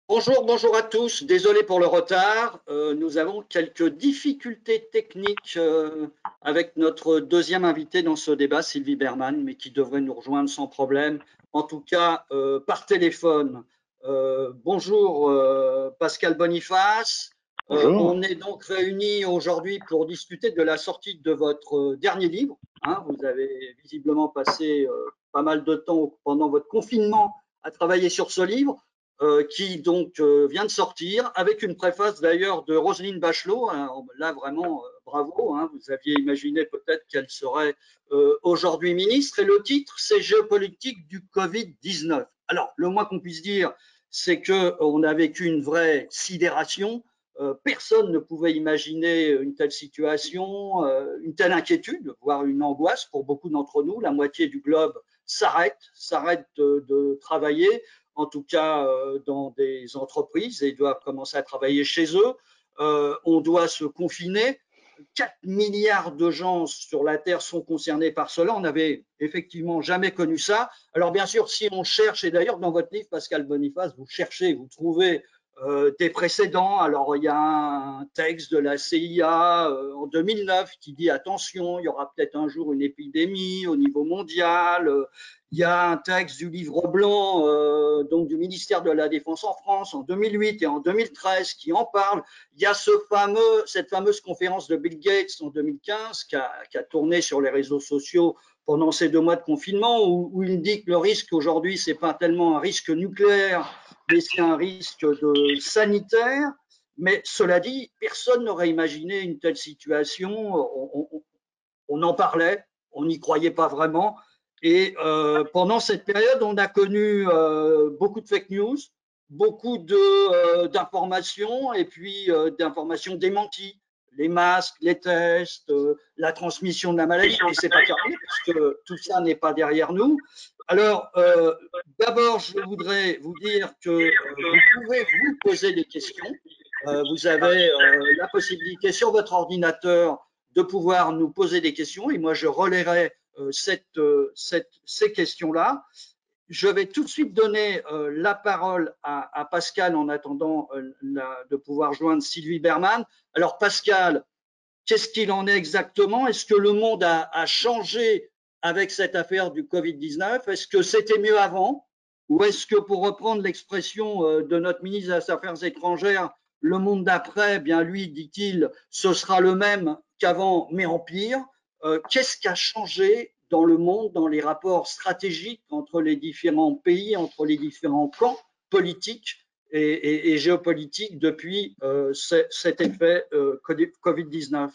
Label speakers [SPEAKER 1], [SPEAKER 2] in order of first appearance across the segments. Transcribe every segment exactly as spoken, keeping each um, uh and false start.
[SPEAKER 1] Bonjour, bonjour à tous. Désolé pour le retard. Euh, nous avons quelques difficultés techniques euh, avec notre deuxième invité dans ce débat, Sylvie Berman, mais qui devrait nous rejoindre sans problème, en tout cas euh, par téléphone. Euh, bonjour euh, Pascal Boniface. Euh,
[SPEAKER 2] Bonjour.
[SPEAKER 1] on est donc réunis aujourd'hui pour discuter de la sortie de votre dernier livre. Hein. Vous avez visiblement passé euh, pas mal de temps pendant votre confinement à travailler sur ce livre. Euh, qui donc euh, vient de sortir, avec une préface d'ailleurs de Roselyne Bachelot. Hein, là, vraiment, euh, bravo. Hein, vous aviez imaginé peut-être qu'elle serait euh, aujourd'hui ministre. Et le titre, c'est Géopolitique du Covid dix-neuf. Alors, le moins qu'on puisse dire, c'est qu'on a vécu une vraie sidération. Euh, personne ne pouvait imaginer une telle situation, euh, une telle inquiétude, voire une angoisse pour beaucoup d'entre nous. La moitié du globe s'arrête, s'arrête de, de travailler, en tout cas euh, dans des entreprises, et doivent commencer à travailler chez eux. Euh, on doit se confiner. quatre milliards de gens sur la Terre sont concernés par cela. On n'avait effectivement jamais connu ça. Alors bien sûr, si on cherche, et d'ailleurs dans votre livre, Pascal Boniface, vous cherchez, vous trouvez euh, des précédents. Alors il y a un texte de la C I A euh, en deux mille neuf qui dit attention, il y aura peut-être un jour une épidémie au niveau mondial. Euh, il y a un texte du livre blanc euh, donc du ministère de la Défense en France en deux mille huit et en deux mille treize qui en parle. Il y a ce fameux, cette fameuse conférence de Bill Gates en deux mille quinze qui a, qui a tourné sur les réseaux sociaux pendant ces deux mois de confinement, où, où il dit que le risque aujourd'hui, ce n'est pas tellement un risque nucléaire, mais c'est un risque de sanitaire. Mais cela dit, personne n'aurait imaginé une telle situation. On, on, on en parlait, on n'y croyait pas vraiment. Et euh, pendant cette période, on a connu euh, beaucoup de fake news, beaucoup de, euh, d'informations et puis euh, d'informations démenties. Les masques, les tests, euh, la transmission de la maladie. Et c'est pas terminé parce que tout ça n'est pas derrière nous. Alors, euh, d'abord, je voudrais vous dire que euh, vous pouvez vous poser des questions. Euh, vous avez euh, la possibilité sur votre ordinateur de pouvoir nous poser des questions et moi je relayerai euh, cette, euh, cette, ces questions-là. Je vais tout de suite donner euh, la parole à, à Pascal en attendant euh, la, de pouvoir joindre Sylvie Berman. Alors Pascal, qu'est-ce qu'il en est exactement? Est-ce que le monde a, a changé avec cette affaire du Covid dix-neuf? Est-ce que c'était mieux avant? Ou est-ce que, pour reprendre l'expression euh, de notre ministre des Affaires étrangères, le monde d'après, eh bien lui, dit-il, ce sera le même qu'avant, mais en pire. Euh, Qu'est-ce qui a changé dans le monde, dans les rapports stratégiques entre les différents pays, entre les différents camps politiques et, et, et géopolitiques depuis euh, cet effet euh, Covid dix-neuf?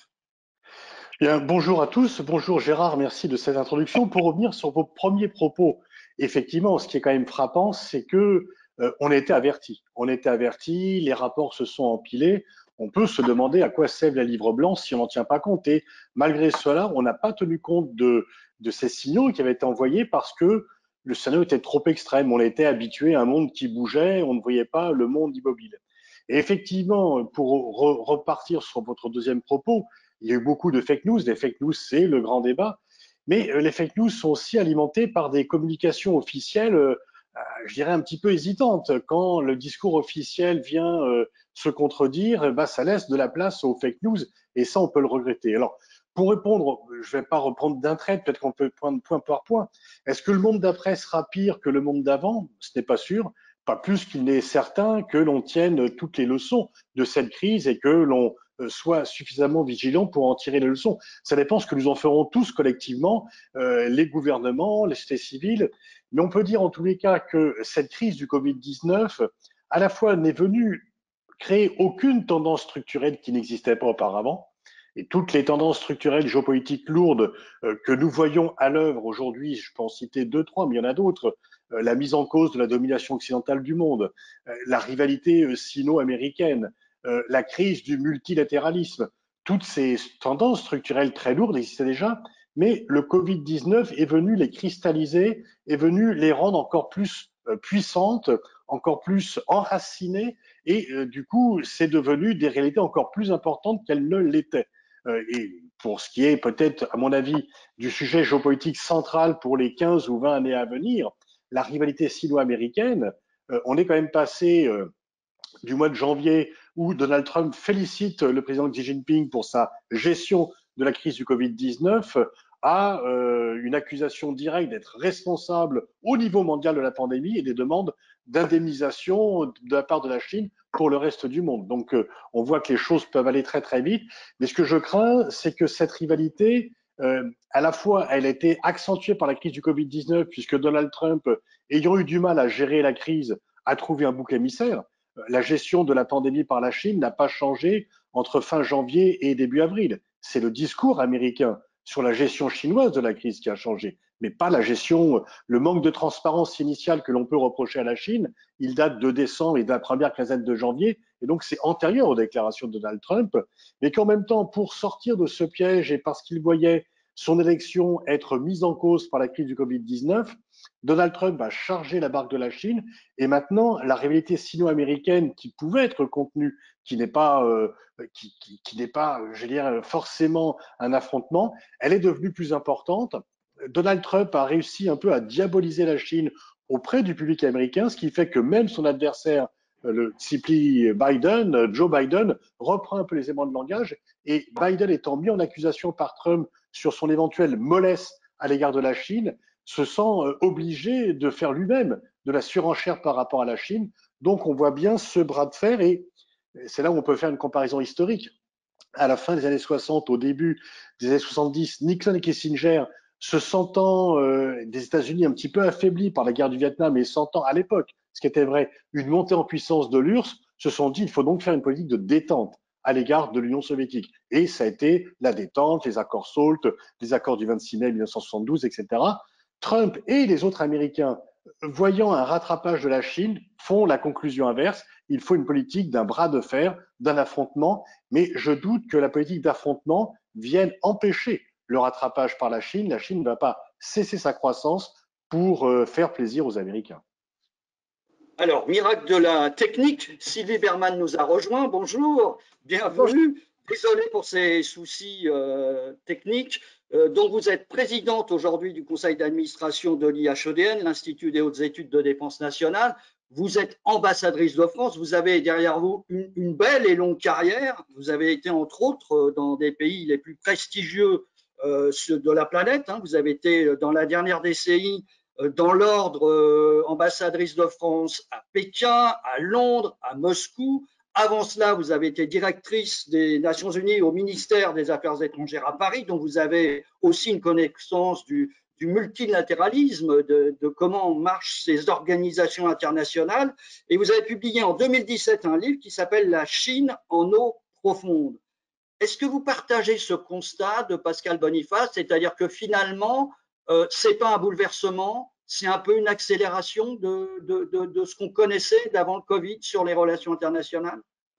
[SPEAKER 2] Bien, bonjour à tous, bonjour Gérard, merci de cette introduction. Pour revenir sur vos premiers propos, effectivement, ce qui est quand même frappant, c'est que euh, on était avertis. On était avertis, les rapports se sont empilés. On peut se demander à quoi sert la livre blanc si on n'en tient pas compte. Et malgré cela, on n'a pas tenu compte de, de ces signaux qui avaient été envoyés parce que le scénario était trop extrême. On était habitué à un monde qui bougeait, on ne voyait pas le monde immobile. Et effectivement, pour re repartir sur votre deuxième propos, il y a eu beaucoup de fake news. Les fake news, c'est le grand débat. Mais euh, les fake news sont aussi alimentées par des communications officielles, euh, je dirais, un petit peu hésitantes. Quand le discours officiel vient euh, se contredire, bah, ça laisse de la place aux fake news. Et ça, on peut le regretter. Alors, pour répondre, je ne vais pas reprendre d'un trait, peut-être qu'on peut prendre point par point. Est-ce que le monde d'après sera pire que le monde d'avant? Ce n'est pas sûr. Pas plus qu'il n'est certain que l'on tienne toutes les leçons de cette crise et que l'on soit suffisamment vigilant pour en tirer les leçons. Ça dépend ce que nous en ferons tous collectivement, euh, les gouvernements, les sociétés civiles. Mais on peut dire en tous les cas que cette crise du Covid dix-neuf, à la fois n'est venue créer aucune tendance structurelle qui n'existait pas auparavant, et toutes les tendances structurelles géopolitiques lourdes euh, que nous voyons à l'œuvre aujourd'hui, je peux en citer deux, trois, mais il y en a d'autres, euh, la mise en cause de la domination occidentale du monde, euh, la rivalité euh, sino-américaine, euh, la crise du multilatéralisme, toutes ces tendances structurelles très lourdes existaient déjà, mais le Covid dix-neuf est venu les cristalliser, est venu les rendre encore plus euh, puissantes, encore plus enracinées, et euh, du coup, c'est devenu des réalités encore plus importantes qu'elles ne l'étaient. Euh, et pour ce qui est peut-être, à mon avis, du sujet géopolitique central pour les quinze ou vingt années à venir, la rivalité sino-américaine, euh, on est quand même passé euh, du mois de janvier où Donald Trump félicite le président Xi Jinping pour sa gestion de la crise du Covid dix-neuf, à euh, une accusation directe d'être responsable au niveau mondial de la pandémie et des demandes d'indemnisation de la part de la Chine pour le reste du monde. Donc euh, on voit que les choses peuvent aller très très vite, mais ce que je crains, c'est que cette rivalité, euh, à la fois, elle a été accentuée par la crise du Covid dix-neuf, puisque Donald Trump, ayant eu du mal à gérer la crise, a trouvé un bouc émissaire. La gestion de la pandémie par la Chine n'a pas changé entre fin janvier et début avril. C'est le discours américain sur la gestion chinoise de la crise qui a changé, mais pas la gestion, le manque de transparence initiale que l'on peut reprocher à la Chine. Il date de décembre et de la première quinzaine de janvier, et donc c'est antérieur aux déclarations de Donald Trump, mais qu'en même temps, pour sortir de ce piège et parce qu'il voyait son élection être mise en cause par la crise du Covid dix-neuf, Donald Trump a chargé la barque de la Chine, et maintenant la rivalité sino-américaine qui pouvait être contenue, qui n'est pas, euh, qui, qui, qui n'est pas, je veux dire, forcément un affrontement, elle est devenue plus importante. Donald Trump a réussi un peu à diaboliser la Chine auprès du public américain, ce qui fait que même son adversaire, le Tsipli Biden, Joe Biden, reprend un peu les éléments de langage, et Biden étant mis en accusation par Trump sur son éventuelle mollesse à l'égard de la Chine, se sent obligé de faire lui-même de la surenchère par rapport à la Chine. Donc on voit bien ce bras de fer, et c'est là où on peut faire une comparaison historique. À la fin des années soixante, au début des années soixante-dix, Nixon et Kissinger, se sentant euh, des États-Unis un petit peu affaiblis par la guerre du Vietnam et sentant à l'époque, ce qui était vrai, une montée en puissance de l'U R S S, se sont dit il faut donc faire une politique de détente à l'égard de l'Union soviétique. Et ça a été la détente, les accords SALT, les accords du vingt-six mai mille neuf cent soixante-douze, et cetera. Trump et les autres Américains, voyant un rattrapage de la Chine, font la conclusion inverse. Il faut une politique d'un bras de fer, d'un affrontement, mais je doute que la politique d'affrontement vienne empêcher le rattrapage par la Chine. La Chine ne va pas cesser sa croissance pour euh, faire plaisir aux Américains.
[SPEAKER 1] Alors, miracle de la technique, Sylvie Berman nous a rejoint. Bonjour,
[SPEAKER 3] Bonjour.
[SPEAKER 1] bienvenue. Désolé pour ces soucis euh, techniques. Euh, donc, vous êtes présidente aujourd'hui du conseil d'administration de l'I H E D N, l'Institut des hautes études de défense nationale. Vous êtes ambassadrice de France. Vous avez derrière vous une, une belle et longue carrière. Vous avez été, entre autres, dans des pays les plus prestigieux euh, de la planète. Hein. Vous avez été, dans la dernière décennie, dans l'ordre, euh, ambassadrice de France à Pékin, à Londres, à Moscou. Avant cela, vous avez été directrice des Nations Unies au ministère des Affaires étrangères à Paris, donc vous avez aussi une connaissance du, du multilatéralisme, de, de comment marchent ces organisations internationales. Et vous avez publié en deux mille dix-sept un livre qui s'appelle La Chine en eau profonde. Est-ce que vous partagez ce constat de Pascal Boniface, c'est-à-dire que finalement, euh, ce n'est pas un bouleversement, c'est un peu une accélération de, de, de, de ce qu'on connaissait d'avant le Covid sur les relations internationales?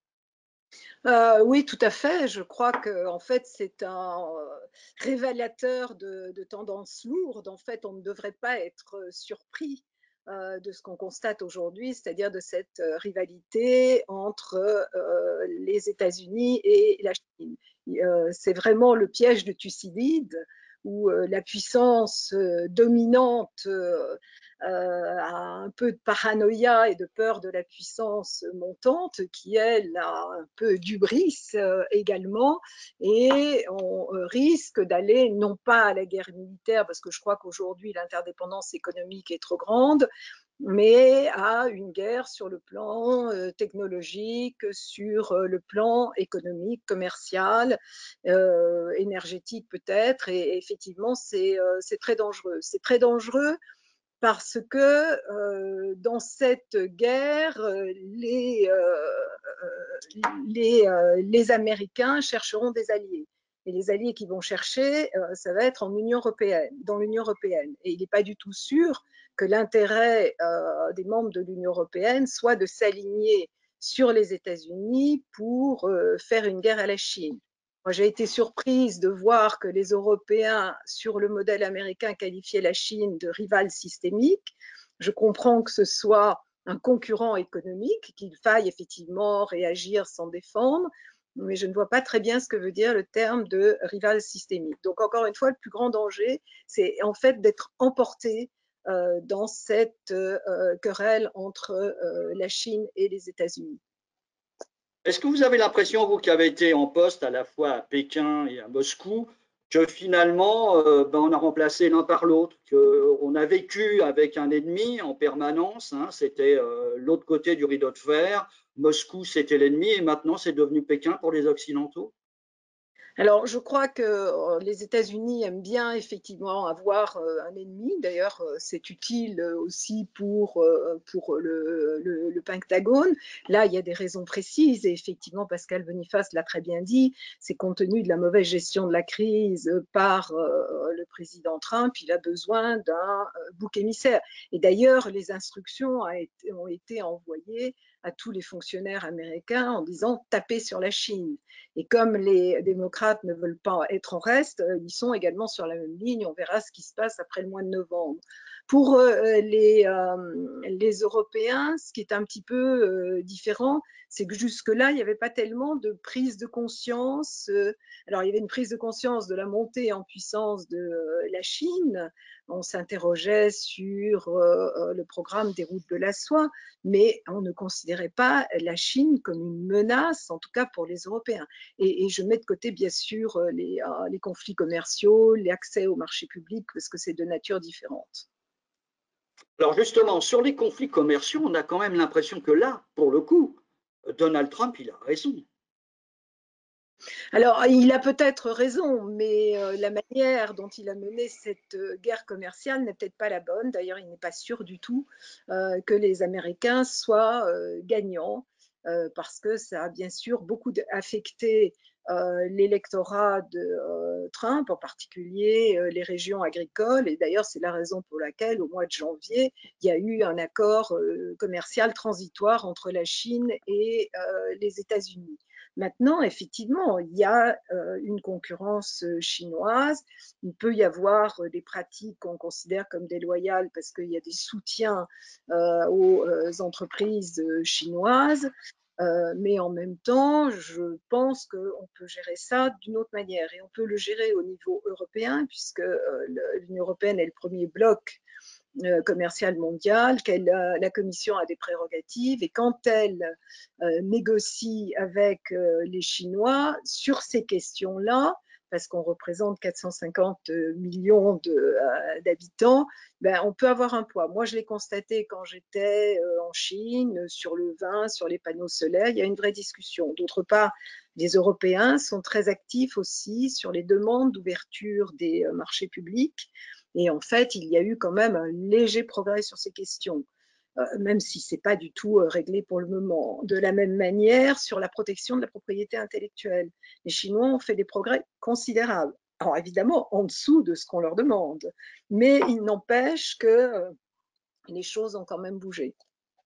[SPEAKER 3] Euh, oui, tout à fait. Je crois que en fait, c'est un révélateur de, de tendances lourdes. En fait, on ne devrait pas être surpris euh, de ce qu'on constate aujourd'hui, c'est-à-dire de cette rivalité entre euh, les États-Unis et la Chine. Euh, c'est vraiment le piège de Thucydide, où euh, la puissance euh, dominante euh, euh, a un peu de paranoïa et de peur de la puissance montante, qui elle a un peu d'hubris euh, également, et on risque d'aller non pas à la guerre militaire, parce que je crois qu'aujourd'hui l'interdépendance économique est trop grande, mais à une guerre sur le plan euh, technologique, sur euh, le plan économique, commercial, euh, énergétique peut-être, et, et effectivement c'est euh, très dangereux. C'est très dangereux parce que euh, dans cette guerre, les, euh, les, euh, les Américains chercheront des alliés. Et les alliés qu'ils vont chercher, euh, ça va être en Union européenne, dans l'Union européenne. Et il n'est pas du tout sûr que l'intérêt euh, des membres de l'Union européenne soit de s'aligner sur les États-Unis pour euh, faire une guerre à la Chine. Moi, j'ai été surprise de voir que les Européens, sur le modèle américain, qualifiaient la Chine de rival systémique. Je comprends que ce soit un concurrent économique, qu'il faille effectivement réagir sans défendre, mais je ne vois pas très bien ce que veut dire le terme de rival systémique. Donc, encore une fois, le plus grand danger, c'est en fait d'être emporté euh, dans cette euh, querelle entre euh, la Chine et les États-Unis.
[SPEAKER 1] Est-ce que vous avez l'impression, vous qui avez été en poste à la fois à Pékin et à Moscou, que finalement, euh, ben, on a remplacé l'un par l'autre, qu'on a vécu avec un ennemi en permanence, hein, c'était euh, l'autre côté du rideau de fer, Moscou c'était l'ennemi et maintenant c'est devenu Pékin pour les Occidentaux?
[SPEAKER 3] Alors, je crois que euh, les États-Unis aiment bien effectivement avoir euh, un ennemi. D'ailleurs, euh, c'est utile euh, aussi pour, euh, pour le, le- le Pentagone. Là, il y a des raisons précises et effectivement, Pascal Boniface l'a très bien dit, c'est compte tenu de la mauvaise gestion de la crise par euh, le président Trump, il a besoin d'un euh, bouc émissaire. Et d'ailleurs, les instructions a été- ont été envoyées à tous les fonctionnaires américains en disant tapez sur la Chine. Et comme les démocrates ne veulent pas être en reste, ils sont également sur la même ligne. On verra ce qui se passe après le mois de novembre. Pour euh, les, euh, les Européens, ce qui est un petit peu euh, différent, c'est que jusque-là, il n'y avait pas tellement de prise de conscience. Euh, alors, il y avait une prise de conscience de la montée en puissance de euh, la Chine. On s'interrogeait sur euh, le programme des routes de la soie, mais on ne considérait pas la Chine comme une menace, en tout cas pour les Européens. Et, et je mets de côté, bien sûr, les, euh, les conflits commerciaux, l'accès au marché public, parce que c'est de nature différente.
[SPEAKER 1] Alors justement, sur les conflits commerciaux, on a quand même l'impression que là, pour le coup, Donald Trump, il a raison.
[SPEAKER 3] Alors, il a peut-être raison, mais euh, la manière dont il a mené cette euh, guerre commerciale n'est peut-être pas la bonne. D'ailleurs, il n'est pas sûr du tout euh, que les Américains soient euh, gagnants, euh, parce que ça a bien sûr beaucoup affecté euh, l'électorat de euh, Trump, en particulier euh, les régions agricoles. Et d'ailleurs, c'est la raison pour laquelle, au mois de janvier, il y a eu un accord euh, commercial transitoire entre la Chine et euh, les États-Unis. Maintenant, effectivement, il y a euh, une concurrence chinoise. Il peut y avoir des pratiques qu'on considère comme déloyales parce qu'il y a des soutiens euh, aux euh, entreprises chinoises. Euh, mais en même temps, je pense qu'on peut gérer ça d'une autre manière. Et on peut le gérer au niveau européen, puisque euh, l'Union européenne est le premier bloc euh, commerciale mondiale, qu'elle, euh, la Commission a des prérogatives et quand elle euh, négocie avec euh, les Chinois sur ces questions-là, parce qu'on représente quatre cent cinquante millions de, euh, d'habitants, ben, on peut avoir un poids. Moi, je l'ai constaté quand j'étais euh, en Chine, sur le vin, sur les panneaux solaires, il y a une vraie discussion. D'autre part, les Européens sont très actifs aussi sur les demandes d'ouverture des euh, marchés publics. Et en fait, il y a eu quand même un léger progrès sur ces questions, euh, même si ce n'est pas du tout euh, réglé pour le moment. De la même manière, sur la protection de la propriété intellectuelle, les Chinois ont fait des progrès considérables. Alors évidemment, en dessous de ce qu'on leur demande, mais il n'empêche que euh, les choses ont quand même bougé.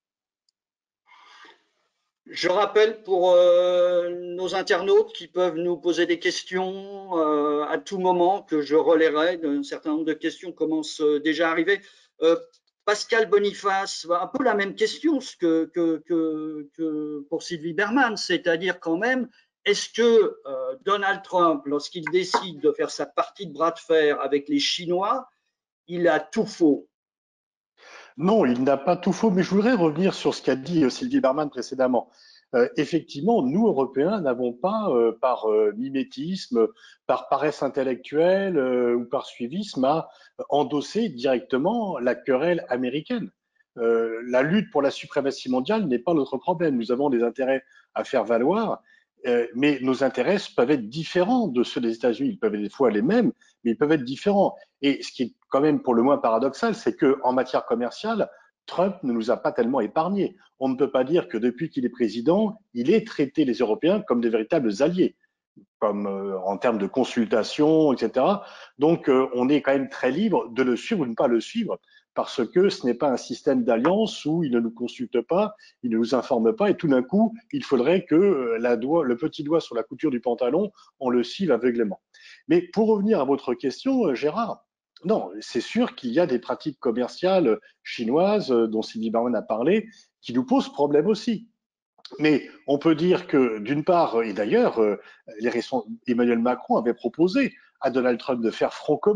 [SPEAKER 1] Je rappelle pour euh, nos internautes qui peuvent nous poser des questions euh, à tout moment, que je relayerai. Un certain nombre de questions commencent euh, déjà à arriver. Euh, Pascal Boniface, un peu la même question que, que, que, que pour Sylvie Berman, c'est-à-dire quand même, est-ce que euh, Donald Trump, lorsqu'il décide de faire sa partie de bras de fer avec les Chinois, il a tout faux?
[SPEAKER 2] Non, il n'a pas tout faux, mais je voudrais revenir sur ce qu'a dit euh, Sylvie Berman précédemment. Euh, effectivement, nous, Européens, n'avons pas, euh, par euh, mimétisme, par paresse intellectuelle euh, ou par suivisme, à endosser directement la querelle américaine. Euh, la lutte pour la suprématie mondiale n'est pas notre problème. Nous avons des intérêts à faire valoir, euh, mais nos intérêts peuvent être différents de ceux des États-Unis. Ils peuvent être des fois les mêmes, mais ils peuvent être différents. Et ce qui est quand même pour le moins paradoxal, c'est qu'en matière commerciale, Trump ne nous a pas tellement épargnés. On ne peut pas dire que depuis qu'il est président, il ait traité les Européens comme des véritables alliés, comme euh, en termes de consultation, et cetera. Donc, euh, on est quand même très libre de le suivre ou de ne pas le suivre, parce que ce n'est pas un système d'alliance où il ne nous consulte pas, il ne nous informe pas, et tout d'un coup, il faudrait que euh, la doigt, le petit doigt sur la couture du pantalon, on le suive aveuglément. Mais pour revenir à votre question, euh, Gérard, non, c'est sûr qu'il y a des pratiques commerciales chinoises euh, dont Sylvie Berman a parlé, qui nous posent problème aussi. Mais on peut dire que, d'une part, et d'ailleurs, euh, les Emmanuel Macron avait proposé à Donald Trump de faire front commun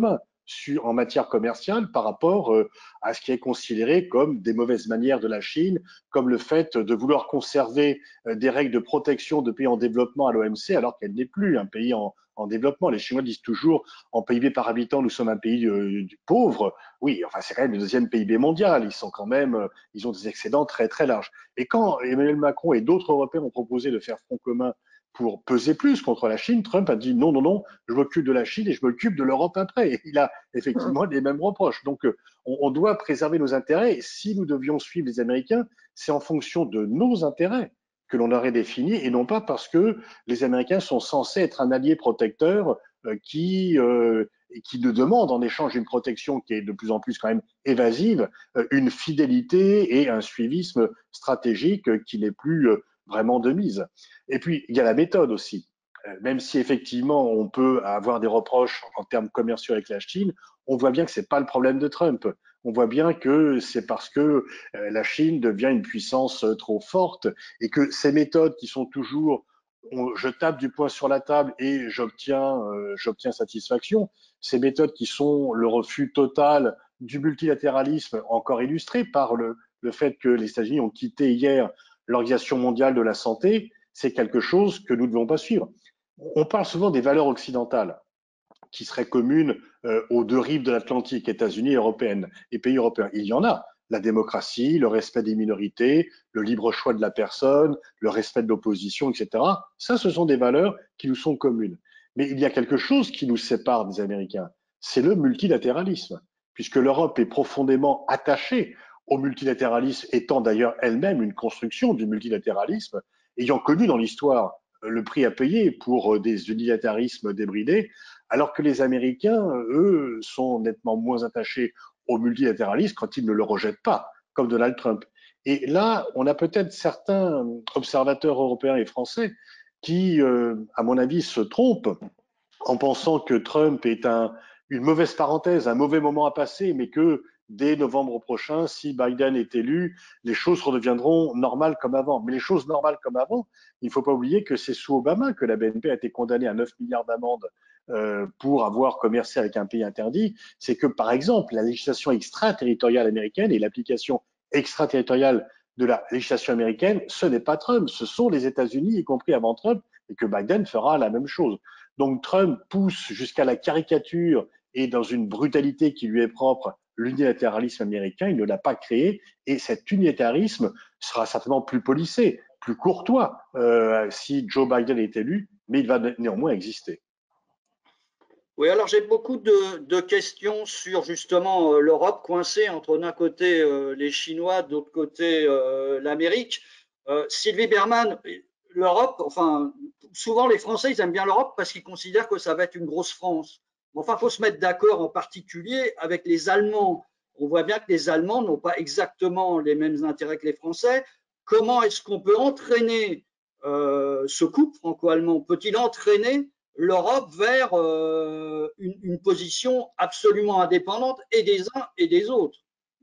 [SPEAKER 2] sur, en matière commerciale par rapport euh, à ce qui est considéré comme des mauvaises manières de la Chine, comme le fait de vouloir conserver euh, des règles de protection de pays en développement à l'O M C alors qu'elle n'est plus un pays en, en développement. Les Chinois disent toujours en P I B par habitant, nous sommes un pays euh, pauvre. Oui, enfin c'est quand même le deuxième P I B mondial. Ils sont quand même, euh, ils ont des excédents très très larges. Et quand Emmanuel Macron et d'autres Européens ont proposé de faire front commun pour peser plus contre la Chine, Trump a dit non, non, non, je m'occupe de la Chine et je m'occupe de l'Europe après. Et il a effectivement les mêmes reproches. Donc, on, on doit préserver nos intérêts. Et si nous devions suivre les Américains, c'est en fonction de nos intérêts que l'on aurait défini et non pas parce que les Américains sont censés être un allié protecteur euh, qui, euh, qui nous demande en échange d'une protection qui est de plus en plus quand même évasive, euh, une fidélité et un suivisme stratégique euh, qui n'est plus euh, vraiment de mise. Et puis, il y a la méthode aussi. Euh, même si effectivement on peut avoir des reproches en termes commerciaux avec la Chine, on voit bien que c'est pas le problème de Trump. On voit bien que c'est parce que euh, la Chine devient une puissance euh, trop forte et que ces méthodes qui sont toujours on, je tape du poing sur la table et j'obtiens euh, j'obtiens satisfaction, ces méthodes qui sont le refus total du multilatéralisme, encore illustré par le, le fait que les États-Unis ont quitté hier l'Organisation mondiale de la santé, c'est quelque chose que nous ne devons pas suivre. On parle souvent des valeurs occidentales qui seraient communes euh, aux deux rives de l'Atlantique, États-Unis et européennes, et pays européens. Il y en a. La démocratie, le respect des minorités, le libre choix de la personne, le respect de l'opposition, et cetera. Ça, ce sont des valeurs qui nous sont communes. Mais il y a quelque chose qui nous sépare des Américains, c'est le multilatéralisme, puisque l'Europe est profondément attachée au multilatéralisme, étant d'ailleurs elle-même une construction du multilatéralisme, ayant connu dans l'histoire le prix à payer pour des unilatérismes débridés, alors que les Américains, eux, sont nettement moins attachés au multilatéralisme quand ils ne le rejettent pas, comme Donald Trump. Et là, on a peut-être certains observateurs européens et français qui, euh, à mon avis, se trompent en pensant que Trump est un, une mauvaise parenthèse, un mauvais moment à passer, mais que dès novembre prochain, si Biden est élu, les choses redeviendront normales comme avant. Mais les choses normales comme avant, il ne faut pas oublier que c'est sous Obama que la B N P a été condamnée à neuf milliards d'amendes euh, pour avoir commercé avec un pays interdit. C'est que, par exemple, la législation extraterritoriale américaine et l'application extraterritoriale de la législation américaine, ce n'est pas Trump, ce sont les États-Unis, y compris avant Trump, et que Biden fera la même chose. Donc Trump pousse jusqu'à la caricature et dans une brutalité qui lui est propre l'unilatéralisme américain, il ne l'a pas créé et cet unilatérisme sera certainement plus policé, plus courtois euh, si Joe Biden est élu, mais il va néanmoins exister.
[SPEAKER 1] Oui, alors j'ai beaucoup de, de, questions sur justement euh, l'Europe coincée entre d'un côté euh, les Chinois, de l'autre côté euh, l'Amérique. Euh, Sylvie Berman, l'Europe, enfin, souvent les Français, ils aiment bien l'Europe parce qu'ils considèrent que ça va être une grosse France. Enfin, il faut se mettre d'accord en particulier avec les Allemands. On voit bien que les Allemands n'ont pas exactement les mêmes intérêts que les Français. Comment est-ce qu'on peut entraîner euh, ce couple franco-allemand? Peut-il entraîner l'Europe vers euh, une, une position absolument indépendante et des uns et des autres?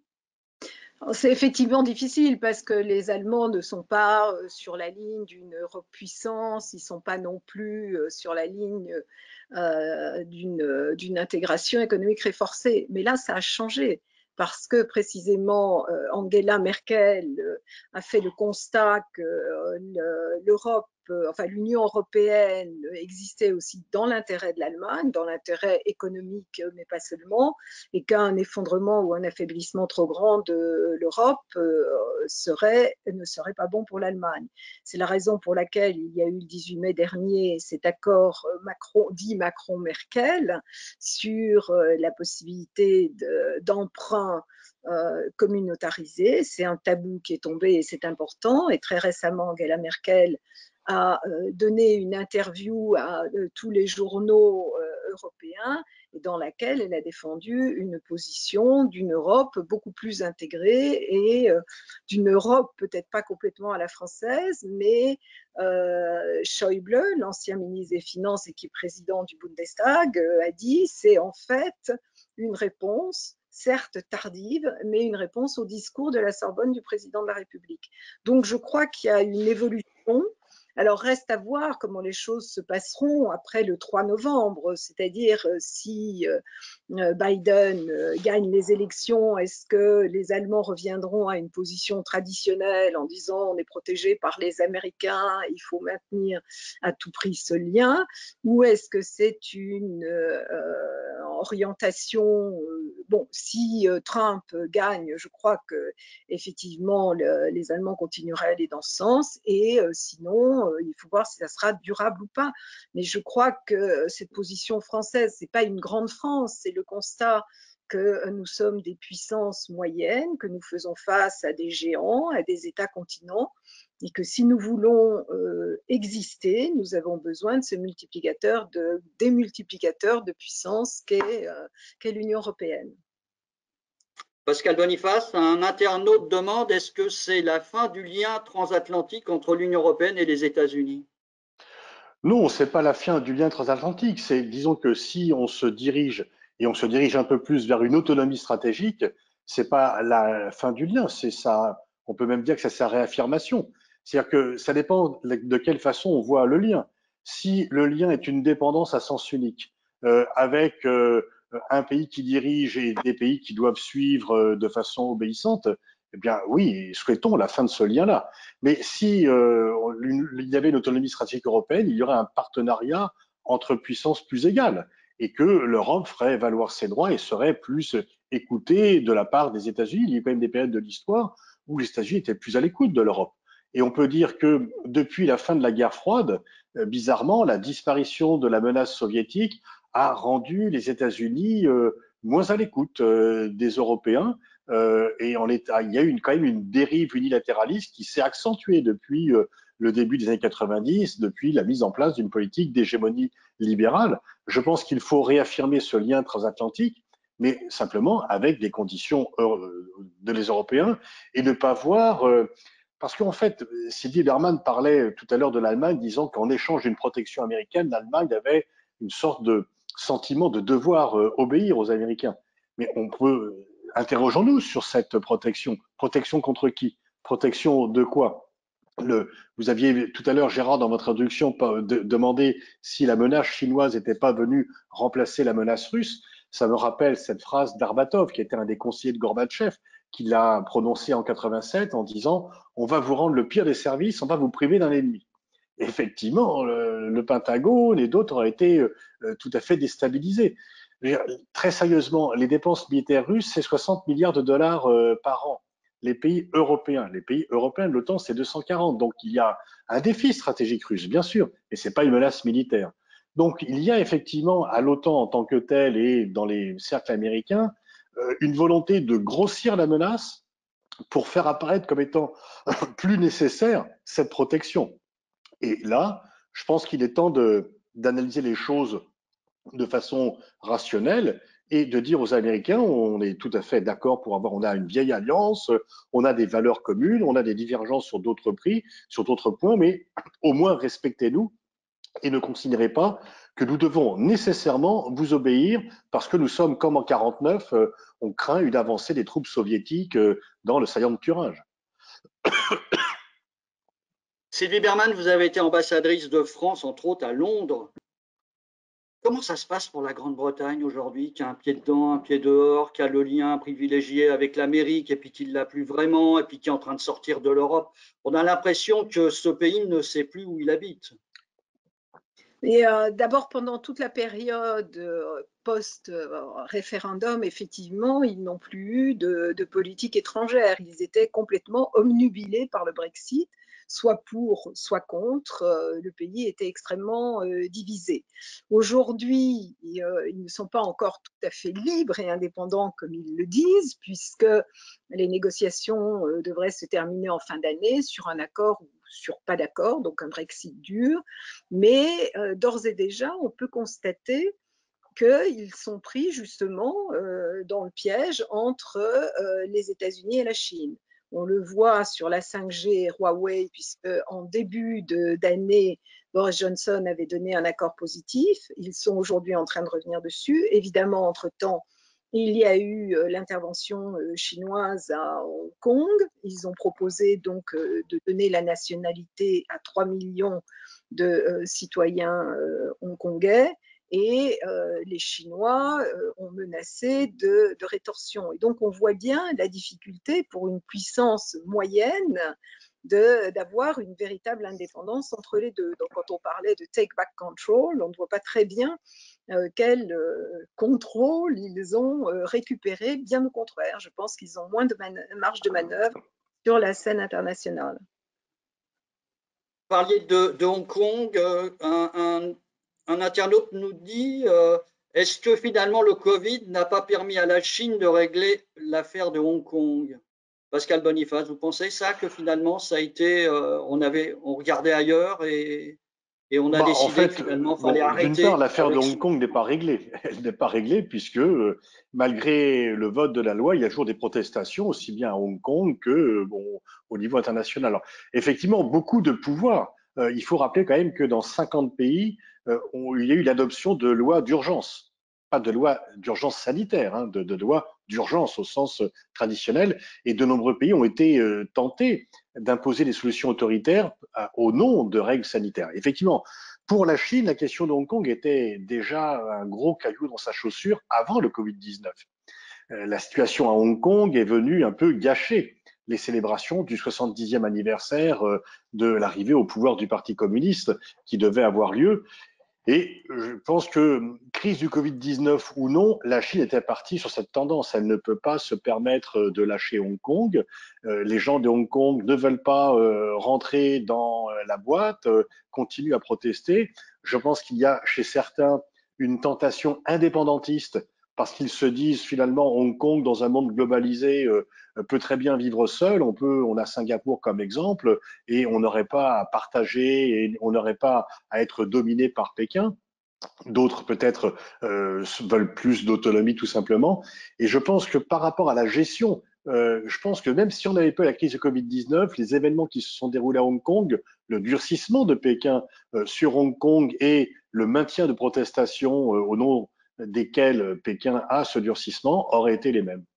[SPEAKER 3] C'est effectivement difficile parce que les Allemands ne sont pas sur la ligne d'une Europe puissance, ils ne sont pas non plus sur la ligne euh, d'une, d'une intégration économique renforcée. Mais là, ça a changé parce que précisément Angela Merkel a fait le constat que l'Europe, enfin l'Union européenne existait aussi dans l'intérêt de l'Allemagne, dans l'intérêt économique, mais pas seulement, et qu'un effondrement ou un affaiblissement trop grand de l'Europe serait, ne serait pas bon pour l'Allemagne. C'est la raison pour laquelle il y a eu le dix-huit mai dernier cet accord Macron, dit Macron-Merkel sur la possibilité de, d'emprunt euh, communautarisé. C'est un tabou qui est tombé et c'est important. Et très récemment, Angela Merkel a euh, donné une interview à euh, tous les journaux euh, européens et dans laquelle elle a défendu une position d'une Europe beaucoup plus intégrée et euh, d'une Europe peut-être pas complètement à la française, mais euh, Schäuble, l'ancien ministre des Finances et qui est président du Bundestag, euh, a dit c'est en fait une réponse certes tardive, mais une réponse au discours de la Sorbonne du président de la République. Donc je crois qu'il y a une évolution Alors, reste à voir comment les choses se passeront après le trois novembre, c'est-à-dire si Biden gagne les élections, est-ce que les Allemands reviendront à une position traditionnelle en disant on est protégé par les Américains, il faut maintenir à tout prix ce lien, ou est-ce que c'est une euh, orientation, euh, bon, si euh, Trump gagne, je crois que effectivement le, les Allemands continueraient à aller dans ce sens, et euh, sinon euh, il faut voir si ça sera durable ou pas. Mais je crois que cette position française, c'est pas une grande France, c'est le constat que nous sommes des puissances moyennes, que nous faisons face à des géants, à des États-continents, et que si nous voulons euh, exister, nous avons besoin de ce multiplicateur, de démultiplicateur de puissance qu'est euh, qu'est l'Union européenne.
[SPEAKER 1] Pascal Boniface, un internaute demande, est-ce que c'est la fin du lien transatlantique entre l'Union européenne et les États-Unis?
[SPEAKER 2] Non, c'est pas la fin du lien transatlantique. C'est, disons que si on se dirige et on se dirige un peu plus vers une autonomie stratégique, c'est pas la fin du lien. C'est ça. On peut même dire que c'est sa réaffirmation. C'est-à-dire que ça dépend de quelle façon on voit le lien. Si le lien est une dépendance à sens unique, euh, avec euh, un pays qui dirige et des pays qui doivent suivre euh, de façon obéissante, eh bien oui, souhaitons la fin de ce lien-là. Mais si euh, il y avait une autonomie stratégique européenne, il y aurait un partenariat entre puissances plus égales et que l'Europe ferait valoir ses droits et serait plus écoutée de la part des États-Unis. Il y a eu quand même des périodes de l'histoire où les États-Unis étaient plus à l'écoute de l'Europe. Et on peut dire que depuis la fin de la guerre froide, euh, bizarrement, la disparition de la menace soviétique a rendu les États-Unis euh, moins à l'écoute euh, des Européens. Euh, et en état, il y a eu une, quand même une dérive unilatéraliste qui s'est accentuée depuis euh, le début des années quatre-vingt-dix, depuis la mise en place d'une politique d'hégémonie libérale. Je pense qu'il faut réaffirmer ce lien transatlantique, mais simplement avec des conditions euh, de les Européens et ne pas voir. Euh, parce qu'en fait, Sylvie Berman parlait tout à l'heure de l'Allemagne, disant qu'en échange d'une protection américaine, l'Allemagne avait une sorte de sentiment de devoir euh, obéir aux Américains. Mais on peut interrogeons-nous sur cette protection. Protection contre qui? Protection de quoi? Le, vous aviez tout à l'heure, Gérard, dans votre introduction, de, demandé si la menace chinoise n'était pas venue remplacer la menace russe. Ça me rappelle cette phrase d'Arbatov, qui était un des conseillers de Gorbatchev, qui l'a prononcée en quatre-vingt-sept en disant « On va vous rendre le pire des services, on va vous priver d'un ennemi ». Effectivement, le, le Pentagone et d'autres ont été euh, tout à fait déstabilisés. Très sérieusement, les dépenses militaires russes, c'est soixante milliards de dollars euh, par an. Les pays européens, les pays européens de l'OTAN, c'est deux cent quarante. Donc, il y a un défi stratégique russe, bien sûr, mais ce n'est pas une menace militaire. Donc, il y a effectivement à l'OTAN en tant que tel et dans les cercles américains euh, une volonté de grossir la menace pour faire apparaître comme étant plus nécessaire cette protection. Et là, je pense qu'il est temps de, d'analyser les choses de façon rationnelle et de dire aux Américains, on est tout à fait d'accord pour avoir, on a une vieille alliance, on a des valeurs communes, on a des divergences sur d'autres prix, sur d'autres points, mais au moins respectez-nous et ne considérez pas que nous devons nécessairement vous obéir parce que nous sommes comme en quarante-neuf, euh, on craint une avancée des troupes soviétiques euh, dans le saillant de Thuringe.
[SPEAKER 1] Sylvie Berman, vous avez été ambassadrice de France, entre autres, à Londres. Comment ça se passe pour la Grande-Bretagne aujourd'hui, qui a un pied dedans, un pied dehors, qui a le lien privilégié avec l'Amérique et puis qui ne l'a plus vraiment, et puis qui est en train de sortir de l'Europe? On a l'impression que ce pays ne sait plus où il habite.
[SPEAKER 3] Et euh, d'abord, pendant toute la période euh, post-référendum, effectivement, ils n'ont plus eu de, de politique étrangère. Ils étaient complètement omnubilés par le Brexit, soit pour, soit contre. Euh, le pays était extrêmement euh, divisé. Aujourd'hui, euh, ils ne sont pas encore tout à fait libres et indépendants comme ils le disent, puisque les négociations euh, devraient se terminer en fin d'année sur un accord ou sur pas d'accord, donc un Brexit dur. Mais euh, d'ores et déjà, on peut constater qu'ils sont pris justement euh, dans le piège entre euh, les États-Unis et la Chine. On le voit sur la cinq G Huawei, puisque en début d'année, Boris Johnson avait donné un accord positif. Ils sont aujourd'hui en train de revenir dessus. Évidemment, entre-temps, Il y a eu l'intervention chinoise à Hong Kong. Ils ont proposé donc de donner la nationalité à trois millions de citoyens hongkongais et les Chinois ont menacé de, de rétorsion. Et donc on voit bien la difficulté pour une puissance moyenne d'avoir une véritable indépendance entre les deux. Donc quand on parlait de take back control, on ne voit pas très bien euh, quel euh, contrôle ils ont euh, récupéré, bien au contraire. Je pense qu'ils ont moins de marge de manœuvre sur la scène internationale.
[SPEAKER 1] Vous parliez de, de Hong Kong, euh, un, un, un internaute nous dit euh, est-ce que finalement le Covid n'a pas permis à la Chine de régler l'affaire de Hong Kong? Pascal Boniface, vous pensez ça, que finalement ça a été, euh, on avait, on regardait ailleurs et, et on a
[SPEAKER 2] Bah, en
[SPEAKER 1] décidé que
[SPEAKER 2] fait,
[SPEAKER 1] finalement il fallait
[SPEAKER 2] bon, d'une part,
[SPEAKER 1] arrêter
[SPEAKER 2] l'affaire de
[SPEAKER 1] avec
[SPEAKER 2] Hong
[SPEAKER 1] ce.
[SPEAKER 2] Kong n'est pas réglée. Elle n'est pas réglée puisque, euh, malgré le vote de la loi, il y a toujours des protestations, aussi bien à Hong Kong que euh, bon, au niveau international. Alors, effectivement, beaucoup de pouvoirs. Euh, il faut rappeler quand même que dans cinquante pays, euh, on- il y a eu l'adoption de lois d'urgence. Pas de loi d'urgence sanitaire, hein, de, de loi d'urgence au sens euh, traditionnel. Et de nombreux pays ont été euh, tentés d'imposer des solutions autoritaires euh, au nom de règles sanitaires. Effectivement, pour la Chine, la question de Hong Kong était déjà un gros caillou dans sa chaussure avant le Covid dix-neuf. Euh, la situation à Hong Kong est venue un peu gâcher les célébrations du soixante-dixième anniversaire euh, de l'arrivée au pouvoir du Parti communiste qui devait avoir lieu. Et je pense que, crise du Covid dix-neuf ou non, la Chine était partie sur cette tendance. Elle ne peut pas se permettre de lâcher Hong Kong. Euh, les gens de Hong Kong ne veulent pas euh, rentrer dans la boîte, euh, continuent à protester. Je pense qu'il y a chez certains une tentation indépendantiste parce qu'ils se disent finalement Hong Kong, dans un monde globalisé, euh, peut très bien vivre seul. On peut, on a Singapour comme exemple, et on n'aurait pas à partager, et on n'aurait pas à être dominé par Pékin. D'autres peut-être euh, veulent plus d'autonomie tout simplement. Et je pense que par rapport à la gestion, euh, je pense que même si on n'avait pas la crise de Covid dix-neuf, les événements qui se sont déroulés à Hong Kong, le durcissement de Pékin euh, sur Hong Kong et le maintien de protestations euh, au nom desquelles Pékin a ce durcissement auraient été les mêmes.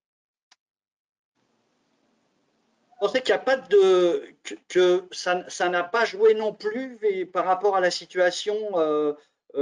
[SPEAKER 1] Vous pensez qu'il n'y a pas de que, que ça, ça n'a pas joué non plus et par rapport à la situation euh,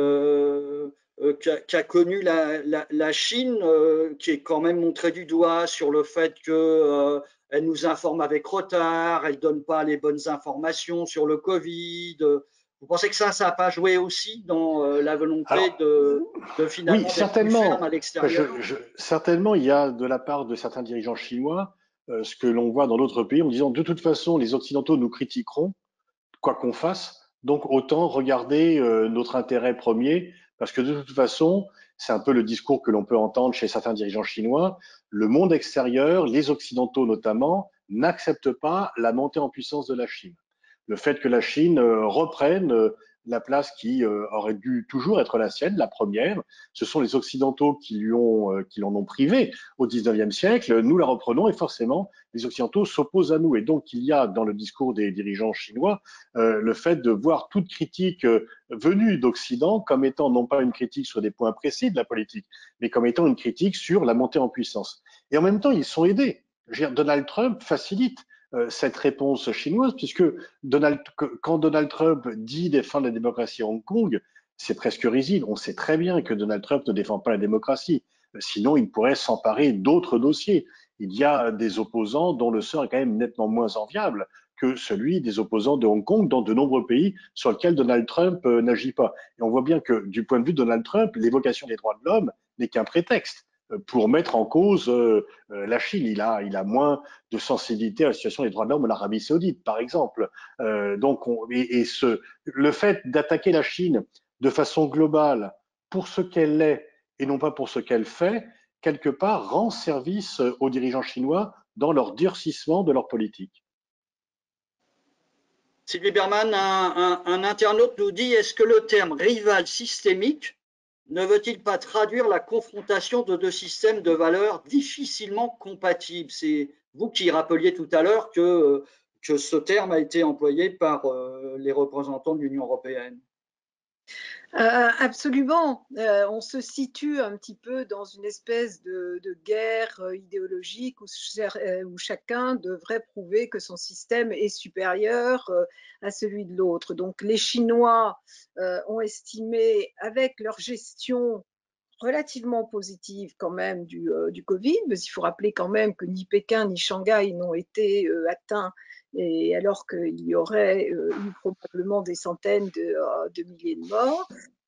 [SPEAKER 1] euh, euh, qu'a qu'a connue la, la, la Chine, euh, qui est quand même montrée du doigt sur le fait que euh, elle nous informe avec retard, elle donne pas les bonnes informations sur le Covid. Vous pensez que ça, ça n'a pas joué aussi dans euh, la volonté
[SPEAKER 2] Alors,
[SPEAKER 1] de, de
[SPEAKER 2] oui,
[SPEAKER 1] finalement d'être plus ferme
[SPEAKER 2] certainement.
[SPEAKER 1] à
[SPEAKER 2] Je,
[SPEAKER 1] l'extérieur?
[SPEAKER 2] je, certainement, il y a de la part de certains dirigeants chinois euh, ce que l'on voit dans d'autres pays en disant de toute façon, les Occidentaux nous critiqueront, quoi qu'on fasse, donc autant regarder euh, notre intérêt premier, parce que de toute façon, c'est un peu le discours que l'on peut entendre chez certains dirigeants chinois, le monde extérieur, les Occidentaux notamment, n'acceptent pas la montée en puissance de la Chine. Le fait que la Chine euh, reprenne euh, la place qui euh, aurait dû toujours être la sienne, la première. Ce sont les Occidentaux qui lui ont, euh, qui l'en ont privé au dix-neuvième siècle. Nous la reprenons et forcément, les Occidentaux s'opposent à nous. Et donc, il y a dans le discours des dirigeants chinois euh, le fait de voir toute critique euh, venue d'Occident comme étant non pas une critique sur des points précis de la politique, mais comme étant une critique sur la montée en puissance. Et en même temps, ils sont aidés. Je veux dire, Donald Trump facilite euh, cette réponse chinoise, puisque Donald, quand Donald Trump dit défendre la démocratie à Hong Kong, c'est presque risible. On sait très bien que Donald Trump ne défend pas la démocratie. Sinon, il pourrait s'emparer d'autres dossiers. Il y a des opposants dont le sort est quand même nettement moins enviable que celui des opposants de Hong Kong dans de nombreux pays sur lesquels Donald Trump euh, n'agit pas. Et on voit bien que du point de vue de Donald Trump, l'évocation des droits de l'homme n'est qu'un prétexte pour mettre en cause euh, la Chine. Il a, il a moins de sensibilité à la situation des droits de l'homme en Arabie Saoudite, par exemple. Euh, donc, on, et, et ce, le fait d'attaquer la Chine de façon globale pour ce qu'elle est et non pas pour ce qu'elle fait, quelque part rend service aux dirigeants chinois dans leur durcissement de leur politique.
[SPEAKER 1] Sylvie Berman, un, un, un internaute nous dit est-ce que le terme rival systémique ne veut-il pas traduire la confrontation de deux systèmes de valeurs difficilement compatibles? C'est vous qui rappeliez tout à l'heure que, que ce terme a été employé par euh, les représentants de l'Union européenne.
[SPEAKER 3] Euh, absolument. Euh, on se situe un petit peu dans une espèce de, de guerre idéologique où, où, chacun devrait prouver que son système est supérieur euh, à celui de l'autre. Donc les Chinois euh, ont estimé, avec leur gestion relativement positive quand même du, euh, du Covid, mais il faut rappeler quand même que ni Pékin ni Shanghai n'ont été euh, atteints, et alors qu'il y aurait euh, eu probablement des centaines de, euh, de milliers de morts.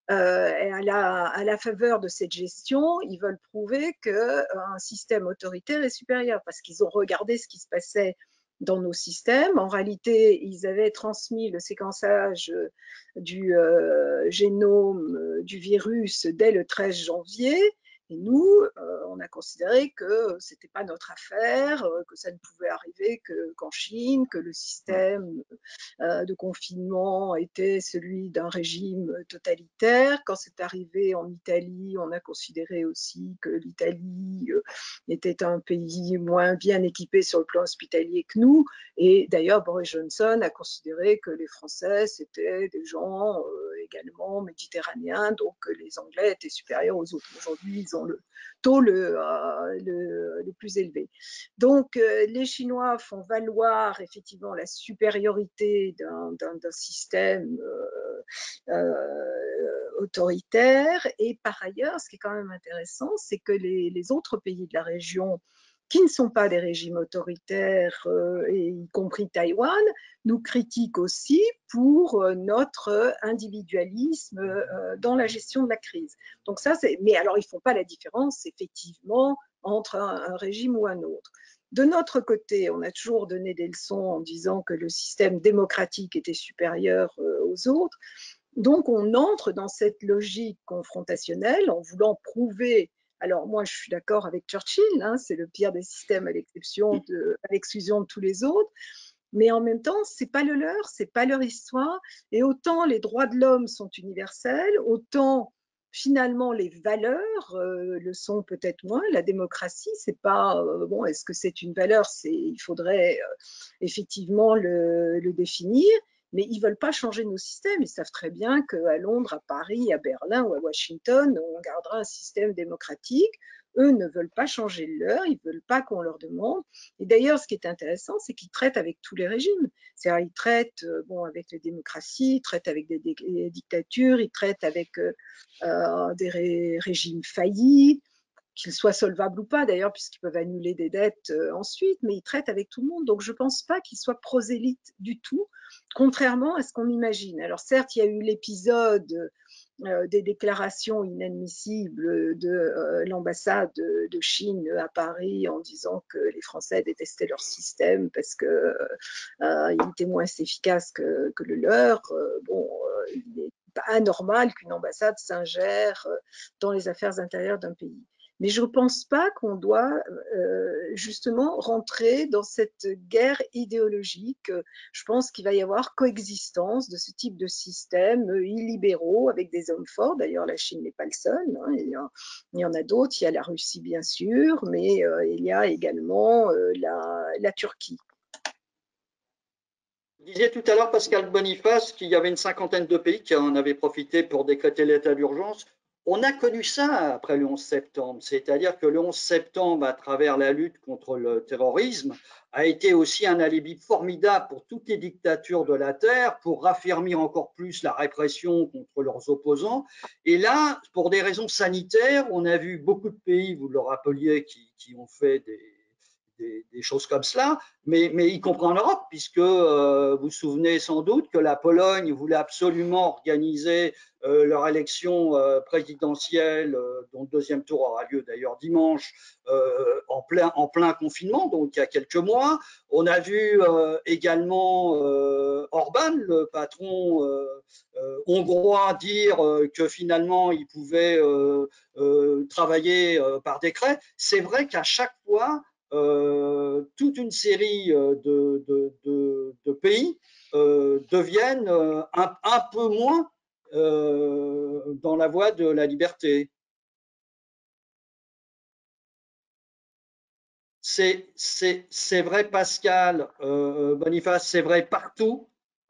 [SPEAKER 3] Euh, à, la, à la faveur de cette gestion, ils veulent prouver qu'un système autoritaire est supérieur parce qu'ils ont regardé ce qui se passait dans nos systèmes. En réalité, ils avaient transmis le séquençage du euh, génome euh, du virus dès le treize janvier. Et nous, euh, on a considéré que ce n'était pas notre affaire, euh, que ça ne pouvait arriver qu'en Chine, que le système euh, de confinement était celui d'un régime totalitaire. Quand c'est arrivé en Italie, on a considéré aussi que l'Italie euh, était un pays moins bien équipé sur le plan hospitalier que nous. Et d'ailleurs, Boris Johnson a considéré que les Français, c'était des gens euh, également méditerranéens, donc que les Anglais étaient supérieurs aux autres. Aujourd'hui, ils ont le taux le, euh, le, le plus élevé. Donc, euh, les Chinois font valoir effectivement la supériorité d'un système euh, euh, autoritaire. Et par ailleurs, ce qui est quand même intéressant, c'est que les, les autres pays de la région qui ne sont pas des régimes autoritaires, euh, et y compris Taïwan, nous critiquent aussi pour euh, notre individualisme euh, dans la gestion de la crise. Donc ça, c'est. Mais alors, ils ne font pas la différence, effectivement, entre un, un régime ou un autre. De notre côté, on a toujours donné des leçons en disant que le système démocratique était supérieur euh, aux autres. Donc, on entre dans cette logique confrontationnelle en voulant prouver. Alors moi, je suis d'accord avec Churchill, hein, c'est le pire des systèmes à l'exception de, à l'exclusion de tous les autres. Mais en même temps, c'est pas le leur, c'est pas leur histoire. Et autant les droits de l'homme sont universels, autant finalement les valeurs euh, le sont peut-être moins. La démocratie, c'est pas euh, bon. Est-ce que c'est une valeur? C'est, il faudrait euh, effectivement le, le définir. Mais ils ne veulent pas changer nos systèmes. Ils savent très bien qu'à Londres, à Paris, à Berlin ou à Washington, on gardera un système démocratique. Eux ne veulent pas changer le leur, ils ne veulent pas qu'on leur demande. Et d'ailleurs, ce qui est intéressant, c'est qu'ils traitent avec tous les régimes. C'est-à-dire, ils traitent bon, avec les démocraties, ils traitent avec des, des, des dictatures, ils traitent avec euh, des ré, régimes faillis, qu'ils soient solvables ou pas d'ailleurs, puisqu'ils peuvent annuler des dettes euh, ensuite, mais ils traitent avec tout le monde. Donc je ne pense pas qu'ils soient prosélytes du tout, contrairement à ce qu'on imagine. Alors certes, il y a eu l'épisode euh, des déclarations inadmissibles de euh, l'ambassade de, de Chine à Paris en disant que les Français détestaient leur système parce qu'il euh, était moins efficace que, que le leur. Euh, bon, euh, il n'est pas anormal qu'une ambassade s'ingère dans les affaires intérieures d'un pays. Mais je ne pense pas qu'on doit euh, justement rentrer dans cette guerre idéologique. Je pense qu'il va y avoir coexistence de ce type de systèmes illibéraux avec des hommes forts. D'ailleurs, la Chine n'est pas le seul. Hein. Il, y a, il y en a d'autres. Il y a la Russie, bien sûr, mais euh, il y a également euh, la, la Turquie.
[SPEAKER 1] Vous disiez tout à l'heure, Pascal Boniface, qu'il y avait une cinquantaine de pays qui en avaient profité pour décréter l'état d'urgence. On a connu ça après le onze septembre, c'est-à-dire que le onze septembre, à travers la lutte contre le terrorisme, a été aussi un alibi formidable pour toutes les dictatures de la Terre, pour raffermir encore plus la répression contre leurs opposants. Et là, pour des raisons sanitaires, on a vu beaucoup de pays, vous le rappeliez, qui, qui ont fait des, des, des choses comme cela, mais, mais y compris en Europe, puisque euh, vous vous souvenez sans doute que la Pologne voulait absolument organiser euh, leur élection euh, présidentielle, euh, dont le deuxième tour aura lieu d'ailleurs dimanche, euh, en, plein, en plein confinement, donc il y a quelques mois. On a vu euh, également euh, Orban, le patron euh, euh, hongrois, dire euh, que finalement il pouvait euh, euh, travailler euh, par décret. C'est vrai qu'à chaque fois, Euh, toute une série de, de, de, de pays euh, deviennent euh, un, un peu moins euh, dans la voie de la liberté. C'est vrai, Pascal, euh, Boniface, c'est vrai partout,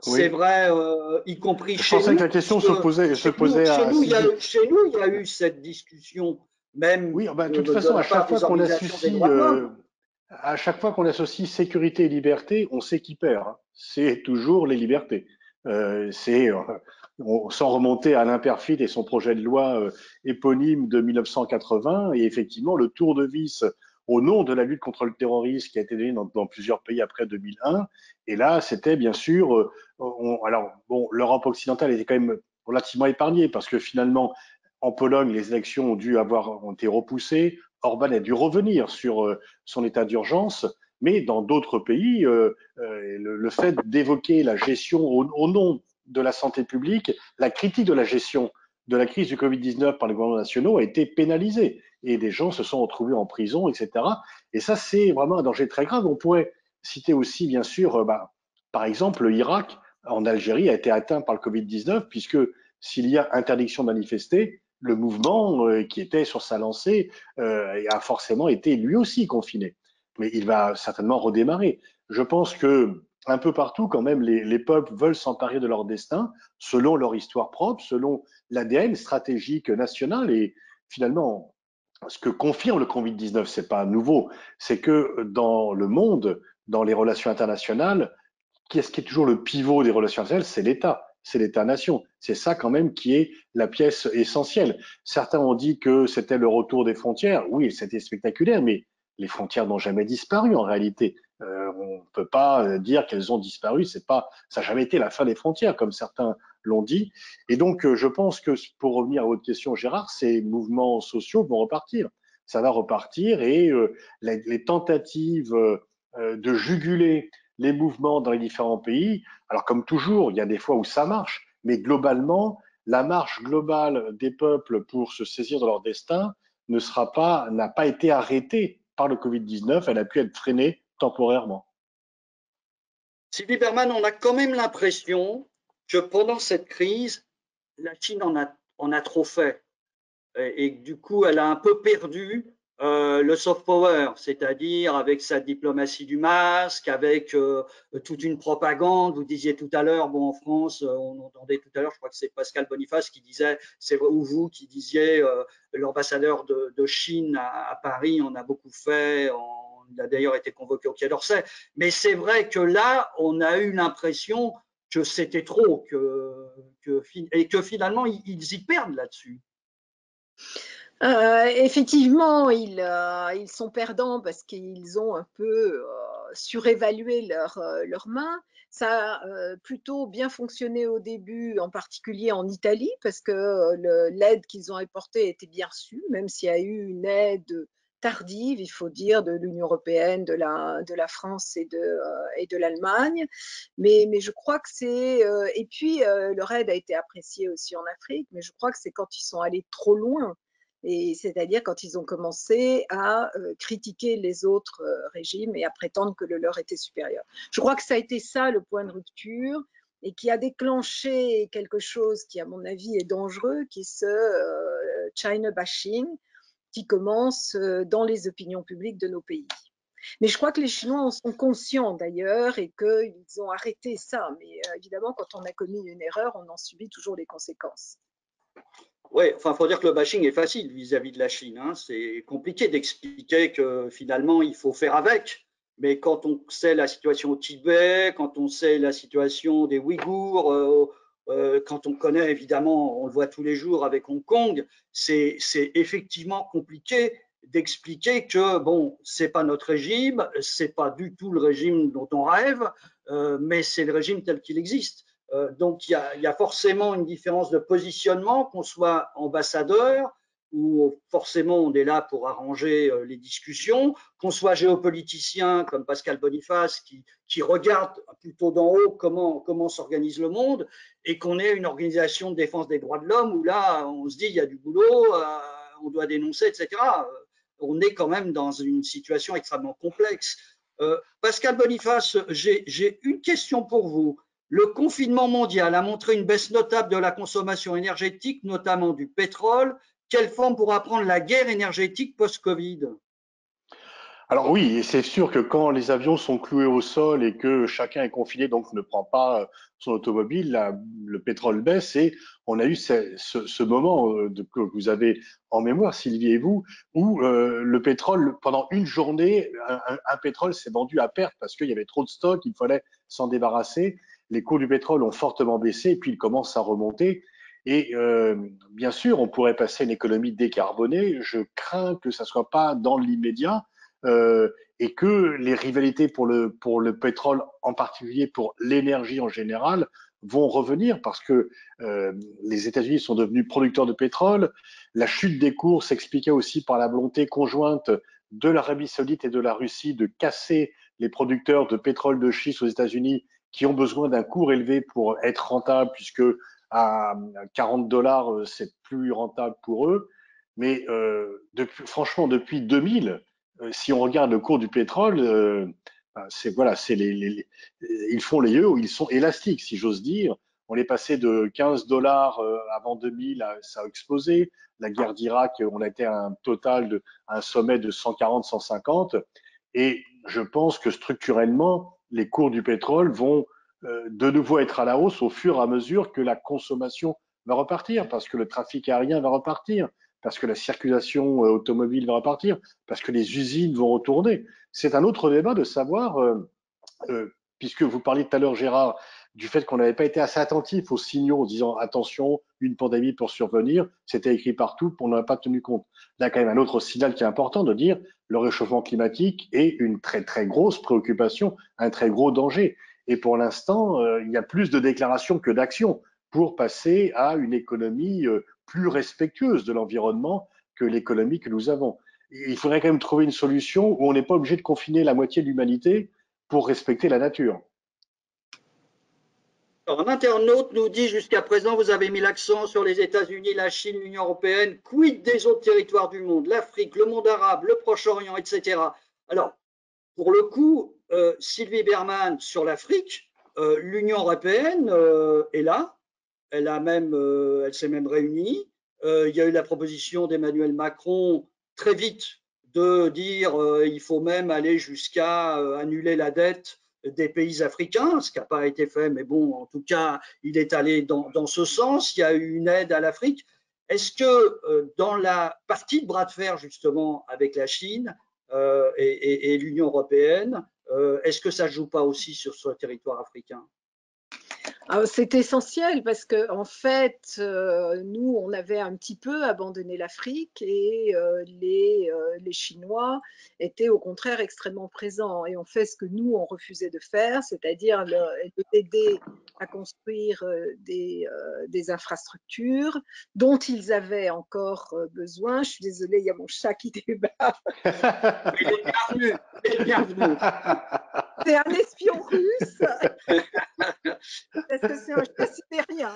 [SPEAKER 1] c'est vrai, euh, y compris
[SPEAKER 2] Je
[SPEAKER 1] chez nous.
[SPEAKER 2] pensais que la question se posait, se
[SPEAKER 1] Chez nous,
[SPEAKER 2] posait
[SPEAKER 1] chez
[SPEAKER 2] à
[SPEAKER 1] nous, il y a,
[SPEAKER 2] Sylvie.
[SPEAKER 1] chez nous, il y a eu cette discussion, même
[SPEAKER 2] Oui, bah, de toute
[SPEAKER 1] de, de
[SPEAKER 2] façon, à
[SPEAKER 1] la
[SPEAKER 2] chaque
[SPEAKER 1] part
[SPEAKER 2] fois
[SPEAKER 1] des
[SPEAKER 2] qu'on
[SPEAKER 1] organisations des
[SPEAKER 2] associe,
[SPEAKER 1] droits de
[SPEAKER 2] euh,
[SPEAKER 1] l'homme.
[SPEAKER 2] à chaque fois qu'on associe sécurité et liberté, on sait qui perd, hein. C'est toujours les libertés. Euh, c'est euh, on- sans remonter à l'Imperfit et son projet de loi euh, éponyme de mille neuf cent quatre-vingts, et effectivement le tour de vis au nom de la lutte contre le terrorisme qui a été donné dans, dans plusieurs pays après deux mille un. Et là, c'était bien sûr, euh, on- alors bon, l'Europe occidentale était quand même relativement épargnée parce que finalement, en Pologne, les élections ont dû avoir ont été repoussées. Orban a dû revenir sur euh, son état d'urgence, mais dans d'autres pays, euh, euh, le, le fait d'évoquer la gestion au, au nom de la santé publique, la critique de la gestion de la crise du Covid dix-neuf par les gouvernements nationaux a été pénalisée et des gens se sont retrouvés en prison, et cetera. Et ça, c'est vraiment un danger très grave. On pourrait citer aussi, bien sûr, euh, bah, par exemple, le Irak en Algérie a été atteint par le Covid dix-neuf, puisque s'il y a interdiction de manifester, le mouvement euh, qui était sur sa lancée euh, a forcément été lui aussi confiné. Mais il va certainement redémarrer. Je pense que un peu partout, quand même, les, les peuples veulent s'emparer de leur destin selon leur histoire propre, selon l'A D N stratégique national. Et finalement, ce que confirme le Covid dix-neuf, c'est pas nouveau, c'est que dans le monde, dans les relations internationales, qu'est-ce qui est toujours le pivot des relations internationales? C'est l'État, c'est l'État-nation. C'est ça quand même qui est la pièce essentielle. Certains ont dit que c'était le retour des frontières. Oui, c'était spectaculaire, mais les frontières n'ont jamais disparu en réalité. Euh, on ne peut pas dire qu'elles ont disparu. C'est pas, ça n'a jamais été la fin des frontières, comme certains l'ont dit. Et donc, je pense que pour revenir à votre question, Gérard, ces mouvements sociaux vont repartir. Ça va repartir et euh, les, les tentatives euh, de juguler les mouvements dans les différents pays. Alors comme toujours, il y a des fois où ça marche, mais globalement, la marche globale des peuples pour se saisir de leur destin ne sera pas, n'a pas été arrêtée par le Covid dix-neuf, elle a pu être freinée temporairement.
[SPEAKER 1] Sylvie Berman, on a quand même l'impression que pendant cette crise, la Chine en a, en a trop fait et, et que du coup, elle a un peu perdu euh, le soft power, c'est-à-dire avec sa diplomatie du masque, avec euh, toute une propagande. Vous disiez tout à l'heure, bon, en France, on entendait tout à l'heure, je crois que c'est Pascal Boniface qui disait, c'est ou vous qui disiez, euh, l'ambassadeur de, de Chine à, à Paris en a beaucoup fait. En, il a d'ailleurs été convoqué au Quai d'Orsay. Mais c'est vrai que là, on a eu l'impression que c'était trop, que, que, et que finalement, ils, ils y perdent là-dessus.
[SPEAKER 3] Euh, effectivement, ils, euh, ils sont perdants parce qu'ils ont un peu euh, surévalué leurs euh, leur mains. Ça a euh, plutôt bien fonctionné au début, en particulier en Italie, parce que euh, l'aide qu'ils ont apportée était bien reçue, même s'il y a eu une aide tardive, il faut dire, de l'Union européenne, de la, de la France et de, euh, et de l'Allemagne. Mais, mais je crois que c'est... Euh, et puis, euh, leur aide a été appréciée aussi en Afrique, mais je crois que c'est quand ils sont allés trop loin, et c'est-à-dire quand ils ont commencé à euh, critiquer les autres euh, régimes et à prétendre que le leur était supérieur. Je crois que ça a été ça le point de rupture et qui a déclenché quelque chose qui, à mon avis, est dangereux, qui est ce euh, China bashing qui commence euh, dans les opinions publiques de nos pays. Mais je crois que les Chinois en sont conscients d'ailleurs et qu'ils ont arrêté ça. Mais euh, évidemment, quand on a commis une erreur, on en subit toujours les conséquences.
[SPEAKER 1] Oui, enfin, il faut dire que le bashing est facile vis-à-vis de la Chine, hein. C'est compliqué d'expliquer que finalement, il faut faire avec. Mais quand on sait la situation au Tibet, quand on sait la situation des Ouïghours, euh, euh, quand on connaît évidemment, on le voit tous les jours avec Hong Kong, c'est effectivement compliqué d'expliquer que bon, c'est pas notre régime, c'est pas du tout le régime dont on rêve, euh, mais c'est le régime tel qu'il existe. Euh, donc, il y, a, il y a forcément une différence de positionnement, qu'on soit ambassadeur, où forcément on est là pour arranger euh, les discussions, qu'on soit géopoliticien comme Pascal Boniface qui, qui regarde plutôt d'en haut comment, comment s'organise le monde, et qu'on ait une organisation de défense des droits de l'homme où là on se dit il y a du boulot, euh, on doit dénoncer, et cetera. On est quand même dans une situation extrêmement complexe. Euh, Pascal Boniface, j'ai une question pour vous. Le confinement mondial a montré une baisse notable de la consommation énergétique, notamment du pétrole. Quelle forme pourra prendre la guerre énergétique post-Covid?
[SPEAKER 2] Alors oui, et c'est sûr que quand les avions sont cloués au sol et que chacun est confiné, donc ne prend pas euh, son automobile, la- le pétrole baisse et on a eu ce, ce- ce moment euh, de- que vous avez en mémoire, Sylvie et vous, où euh, le pétrole, pendant une journée, un, un- un pétrole s'est vendu à perte parce qu'il y avait trop de stock, il fallait s'en débarrasser. Les cours du pétrole ont fortement baissé et puis ils commencent à remonter. Et euh, bien sûr, on pourrait passer à une économie décarbonée. Je crains que ça soit pas dans l'immédiat euh, et que les rivalités pour le, pour le pétrole, en particulier pour l'énergie en général, vont revenir parce que euh, les États-Unis sont devenus producteurs de pétrole. La chute des cours s'expliquait aussi par la volonté conjointe de l'Arabie saoudite et de la Russie de casser les producteurs de pétrole de schiste aux États-Unis qui ont besoin d'un cours élevé pour être rentables, puisque à quarante dollars, c'est plus rentable pour eux. Mais euh, depuis, franchement, depuis deux mille, euh, si on regarde le cours du pétrole, euh, c'est voilà, c'est les, les, les, ils font les yeux, ils sont élastiques, si j'ose dire. On est passé de quinze dollars euh, avant deux mille, à, ça a explosé. La guerre d'Irak, on a été à un total de à un sommet de cent quarante, cent cinquante. Et je pense que structurellement, les cours du pétrole vont euh, de nouveau être à la hausse au fur et à mesure que la consommation va repartir, parce que le trafic aérien va repartir, parce que la circulation euh, automobile va repartir, parce que les usines vont retourner. C'est un autre débat de savoir, euh, euh, puisque vous parliez tout à l'heure, Gérard, du fait qu'on n'avait pas été assez attentif aux signaux en disant attention, une pandémie pour survenir, c'était écrit partout, on n'en a pas tenu compte. Là, quand même, un autre signal qui est important de dire le réchauffement climatique est une très très grosse préoccupation, un très gros danger. Et pour l'instant, euh, il y a plus de déclarations que d'actions pour passer à une économie euh, plus respectueuse de l'environnement que l'économie que nous avons. Et il faudrait quand même trouver une solution où on n'est pas obligé de confiner la moitié de l'humanité pour respecter la nature.
[SPEAKER 1] Alors, un internaute nous dit jusqu'à présent, vous avez mis l'accent sur les États-Unis, la Chine, l'Union européenne. Quid des autres territoires du monde, l'Afrique, le monde arabe, le Proche-Orient, et cetera. Alors, pour le coup, euh, Sylvie Berman sur l'Afrique, euh, l'Union européenne euh, est là. Elle, a même, euh, elle s'est même réunie. Euh, il y a eu la proposition d'Emmanuel Macron très vite de dire euh, il faut même aller jusqu'à euh, annuler la dette des pays africains, ce qui n'a pas été fait, mais bon, en tout cas, il est allé dans, dans ce sens. Il y a eu une aide à l'Afrique. Est-ce que euh, dans la partie de bras de fer, justement, avec la Chine euh, et, et, et l'Union européenne, euh, est-ce que ça ne joue pas aussi sur ce territoire africain?
[SPEAKER 3] C'est essentiel parce que en fait, euh, nous, on avait un petit peu abandonné l'Afrique et euh, les, euh, les Chinois étaient au contraire extrêmement présents et on fait ce que nous, on refusait de faire, c'est-à-dire d'aider à construire euh, des, euh, des infrastructures dont ils avaient encore euh, besoin. Je suis désolée, il y a mon chat qui débat.
[SPEAKER 1] Il est bienvenu, il est bienvenu.
[SPEAKER 3] C'est un espion russe. Parce que c'est un chat sibérien.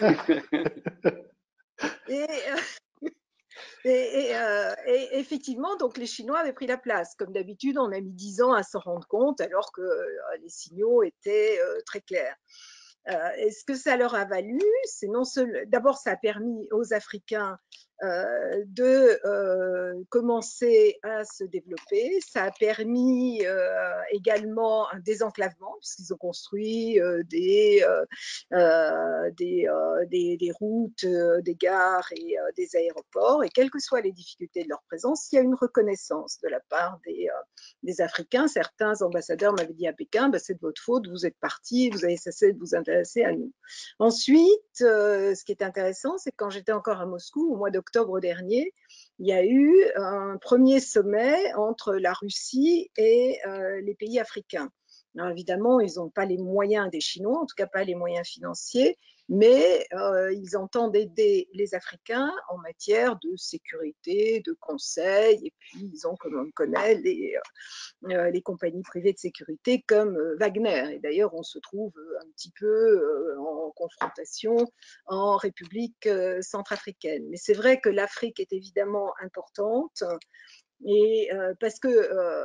[SPEAKER 3] Et, et, et, euh, et, effectivement, donc les Chinois avaient pris la place. Comme d'habitude, on a mis dix ans à s'en rendre compte, alors que euh, les signaux étaient euh, très clairs. Euh, et ce que ça leur a valu, c'est non seulement, d'abord, ça a permis aux Africains euh, de euh, commencer à se développer. Ça a permis euh, également un désenclavement, puisqu'ils ont construit euh, des, euh, des, euh, des, des, routes, euh, des gares et euh, des aéroports. Et quelles que soient les difficultés de leur présence, il y a une reconnaissance de la part des, euh, des Africains. Certains ambassadeurs m'avaient dit à Pékin, bah, c'est de votre faute, vous êtes partis, vous avez cessé de vous intéresser à nous. Ensuite, euh, ce qui est intéressant, c'est que quand j'étais encore à Moscou, au mois d'octobre dernier, il y a eu un premier sommet entre la Russie et euh, les pays africains. Alors évidemment, ils n'ont pas les moyens des Chinois, en tout cas pas les moyens financiers, mais euh, ils entendent aider les Africains en matière de sécurité, de conseil, et puis ils ont, comme on le connaît, les, euh, les compagnies privées de sécurité comme euh, Wagner. Et d'ailleurs, on se trouve un petit peu euh, en confrontation en République euh, centrafricaine. Mais c'est vrai que l'Afrique est évidemment importante. Et euh, parce que euh,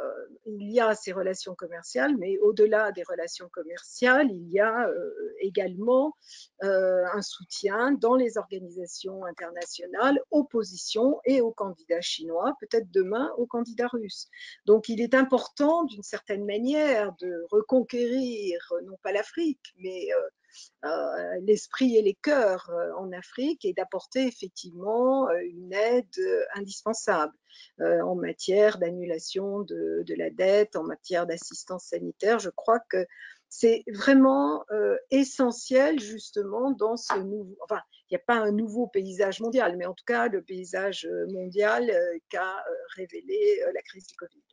[SPEAKER 3] il y a ces relations commerciales, mais au-delà des relations commerciales, il y a euh, également euh, un soutien dans les organisations internationales aux positions et aux candidats chinois, peut-être demain aux candidats russes. Donc il est important d'une certaine manière de reconquérir non pas l'Afrique, mais euh, euh, l'esprit et les cœurs euh, en Afrique et d'apporter effectivement euh, une aide euh, indispensable euh, en matière d'annulation de, de la dette, en matière d'assistance sanitaire. Je crois que c'est vraiment euh, essentiel justement dans ce nouveau, enfin, il n'y a pas un nouveau paysage mondial, mais en tout cas le paysage mondial euh, qu'a euh, révélé euh, la crise du Covid.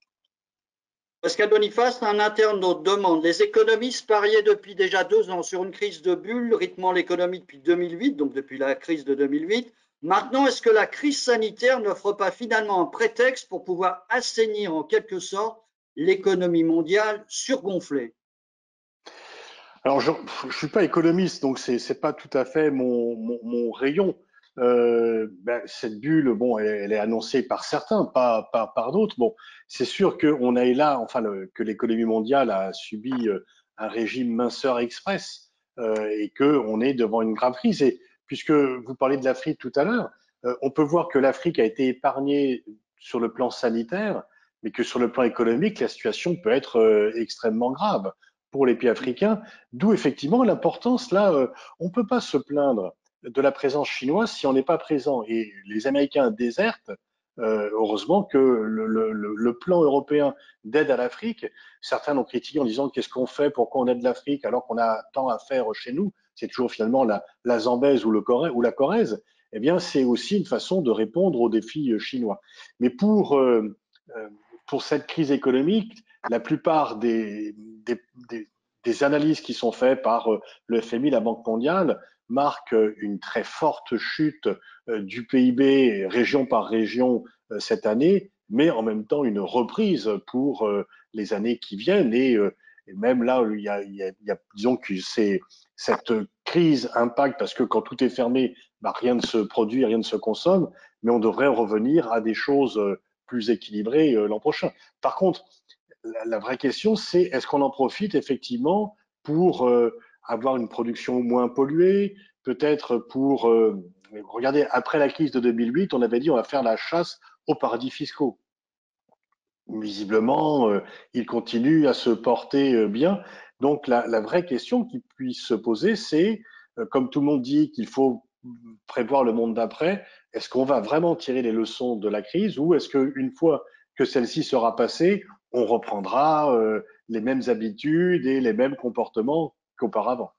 [SPEAKER 1] Pascal Boniface, un internaute demande: les économistes pariaient depuis déjà deux ans sur une crise de bulle rythmant l'économie depuis deux mille huit, donc depuis la crise de deux mille huit. Maintenant, est-ce que la crise sanitaire n'offre pas finalement un prétexte pour pouvoir assainir en quelque sorte l'économie mondiale surgonflée?
[SPEAKER 2] Alors, je ne suis pas économiste, donc c'est c'est pas tout à fait mon, mon, mon rayon. Euh, ben, cette bulle, bon, elle, elle est annoncée par certains, pas, pas par d'autres. Bon, c'est sûr qu'on a là, enfin, le, que l'économie mondiale a subi euh, un régime minceur express euh, et qu'on est devant une grave crise. Et puisque vous parlez de l'Afrique tout à l'heure, euh, on peut voir que l'Afrique a été épargnée sur le plan sanitaire, mais que sur le plan économique, la situation peut être euh, extrêmement grave pour les pays africains, d'où effectivement l'importance, là, euh, on ne peut pas se plaindre de la présence chinoise si on n'est pas présent. Et les Américains désertent, euh, heureusement que le, le, le plan européen d'aide à l'Afrique, certains l'ont critiqué en disant qu'est-ce qu'on fait, pourquoi on aide l'Afrique alors qu'on a tant à faire chez nous, c'est toujours finalement la, la Zambèze ou, le Corée, ou la Corrèze, eh bien c'est aussi une façon de répondre aux défis chinois. Mais pour, euh, pour cette crise économique, la plupart des, des, des, des analyses qui sont faites par le F M I, la Banque mondiale, marquent une très forte chute du P I B région par région cette année, mais en même temps une reprise pour les années qui viennent. Et, et même là, il y a, il y a, il y a disons que c'est cette crise impacte parce que quand tout est fermé, bah, rien ne se produit, rien ne se consomme, mais on devrait revenir à des choses plus équilibrées l'an prochain. Par contre, la, la vraie question, c'est est-ce qu'on en profite effectivement pour euh, avoir une production moins polluée, peut-être pour, euh, regardez, après la crise de deux mille huit, on avait dit on va faire la chasse aux paradis fiscaux. Visiblement, euh, ils continuent à se porter euh, bien. Donc la, la vraie question qui puisse se poser, c'est, euh, comme tout le monde dit qu'il faut prévoir le monde d'après, est-ce qu'on va vraiment tirer les leçons de la crise ou est-ce qu'une fois que celle-ci sera passée, on reprendra euh, les mêmes habitudes et les mêmes comportements qu'auparavant?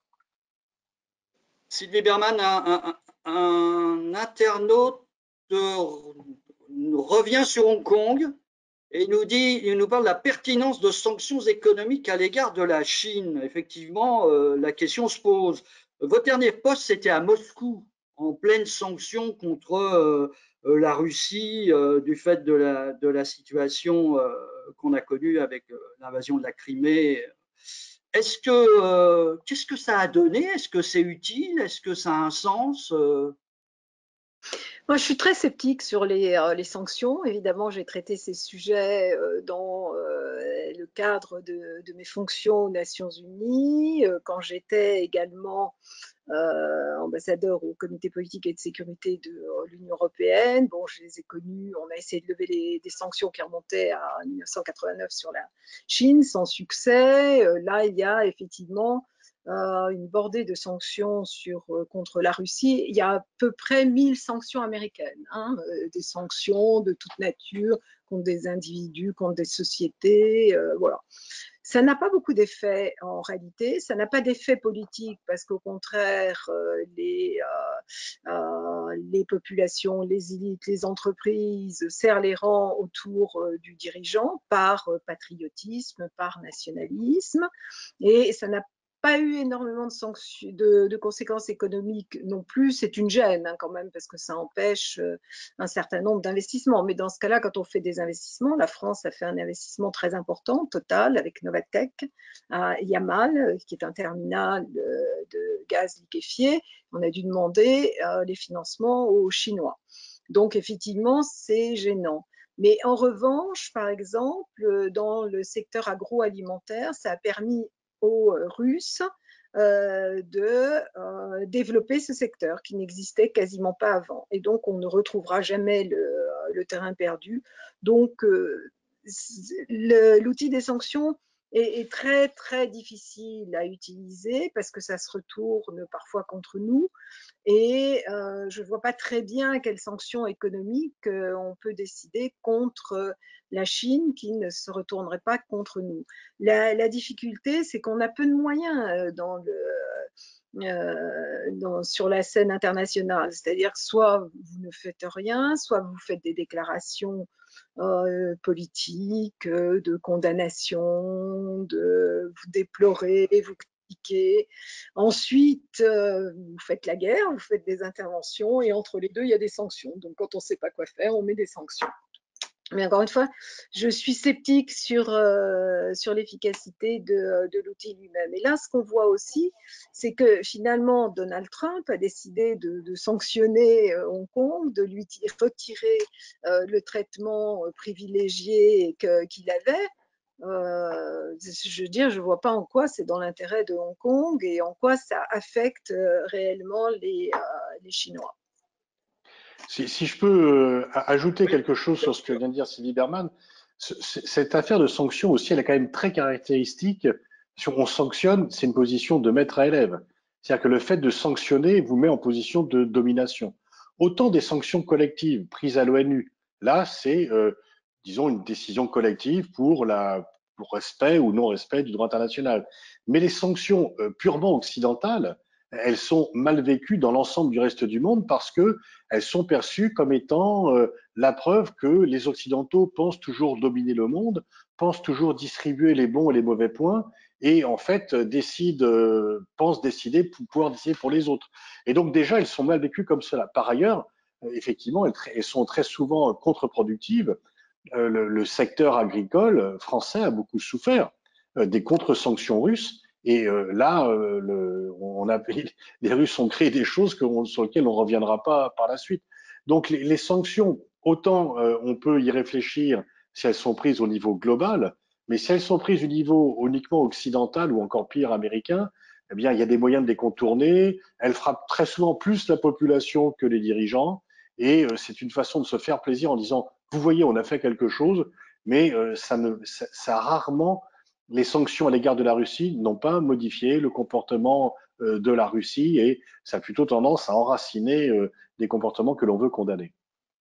[SPEAKER 1] Sylvie Berman, un, un, un internaute revient sur Hong Kong et il nous dit, il nous parle de la pertinence de sanctions économiques à l'égard de la Chine. Effectivement, euh, la question se pose. Votre dernier poste, c'était à Moscou, en pleine sanction contre euh, la Russie euh, du fait de la, de la situation euh, qu'on a connue avec euh, l'invasion de la Crimée. Est-ce que euh, qu'est-ce que ça a donné? Est-ce que c'est utile? Est-ce que ça a un sens? euh
[SPEAKER 3] Moi, je suis très sceptique sur les, euh, les sanctions. Évidemment, j'ai traité ces sujets euh, dans euh, le cadre de, de, mes fonctions aux Nations Unies, euh, quand j'étais également euh, ambassadeur au comité politique et de sécurité de euh, l'Union européenne. Bon, je les ai connus, on a essayé de lever les, des sanctions qui remontaient à mille neuf cent quatre-vingt-neuf sur la Chine, sans succès. Euh, là, il y a effectivement euh, une bordée de sanctions sur, euh, contre la Russie. Il y a à peu près mille sanctions américaines, hein, euh, des sanctions de toute nature contre des individus, contre des sociétés, euh, voilà. Ça n'a pas beaucoup d'effet en réalité, ça n'a pas d'effet politique parce qu'au contraire, euh, les, euh, euh, les populations, les élites, les entreprises serrent les rangs autour euh, du dirigeant par euh, patriotisme, par nationalisme, et ça n'a pas eu énormément de, sanctions, de, de conséquences économiques non plus. C'est une gêne hein, quand même parce que ça empêche euh, un certain nombre d'investissements. Mais dans ce cas-là, quand on fait des investissements, la France a fait un investissement très important, Total, avec Novatec, à Yamal, qui est un terminal de, de gaz liquéfié. On a dû demander euh, les financements aux Chinois. Donc effectivement, c'est gênant. Mais en revanche, par exemple, dans le secteur agroalimentaire, ça a permis aux Russes euh, de euh, développer ce secteur qui n'existait quasiment pas avant. Et donc, on ne retrouvera jamais le, le terrain perdu. Donc, euh, l'outil des sanctions est, est très, très difficile à utiliser parce que ça se retourne parfois contre nous. Et euh, je ne vois pas très bien quelles sanctions économiques euh, on peut décider contre la Chine qui ne se retournerait pas contre nous. La, la difficulté, c'est qu'on a peu de moyens dans le, euh, dans, sur la scène internationale. C'est-à-dire que soit vous ne faites rien, soit vous faites des déclarations euh, politiques, de condamnation, de vous déplorer, vous critiquer. Ensuite, euh, vous faites la guerre, vous faites des interventions, et entre les deux, il y a des sanctions. Donc, quand on ne sait pas quoi faire, on met des sanctions. Mais encore une fois, je suis sceptique sur, euh, sur l'efficacité de, de l'outil lui-même. Et là, ce qu'on voit aussi, c'est que finalement, Donald Trump a décidé de, de sanctionner euh, Hong Kong, de lui retirer euh, le traitement privilégié qu'il avait. Euh, je veux dire, je ne vois pas en quoi c'est dans l'intérêt de Hong Kong et en quoi ça affecte euh, réellement les, euh, les Chinois.
[SPEAKER 2] Si, si je peux euh, ajouter quelque chose sur ce que vient de dire Sylvie Berman, ce, cette affaire de sanction aussi, elle est quand même très caractéristique. Si on sanctionne, c'est une position de maître à élève. C'est-à-dire que le fait de sanctionner vous met en position de domination. Autant des sanctions collectives prises à l'ONU, là, c'est, euh, disons, une décision collective pour la pour respect ou non-respect du droit international. Mais les sanctions euh, purement occidentales, elles sont mal vécues dans l'ensemble du reste du monde parce que elles sont perçues comme étant euh, la preuve que les Occidentaux pensent toujours dominer le monde, pensent toujours distribuer les bons et les mauvais points, et en fait décident, euh, pensent décider pour pouvoir décider pour les autres. Et donc déjà, elles sont mal vécues comme cela. Par ailleurs, euh, effectivement, elles, elles sont très souvent contre-productives. Euh, le, le secteur agricole français a beaucoup souffert euh, des contre-sanctions russes. Et euh, là, euh, le, on a, les Russes ont créé des choses que on, sur lesquelles on ne reviendra pas par la suite. Donc les, les sanctions, autant euh, on peut y réfléchir si elles sont prises au niveau global, mais si elles sont prises au niveau uniquement occidental ou encore pire américain, eh bien il y a des moyens de les contourner. Elles frappent très souvent plus la population que les dirigeants, et euh, c'est une façon de se faire plaisir en disant vous voyez, on a fait quelque chose, mais euh, ça, ne, ça, ça a rarement les sanctions à l'égard de la Russie n'ont pas modifié le comportement euh, de la Russie et ça a plutôt tendance à enraciner euh, des comportements que l'on veut condamner.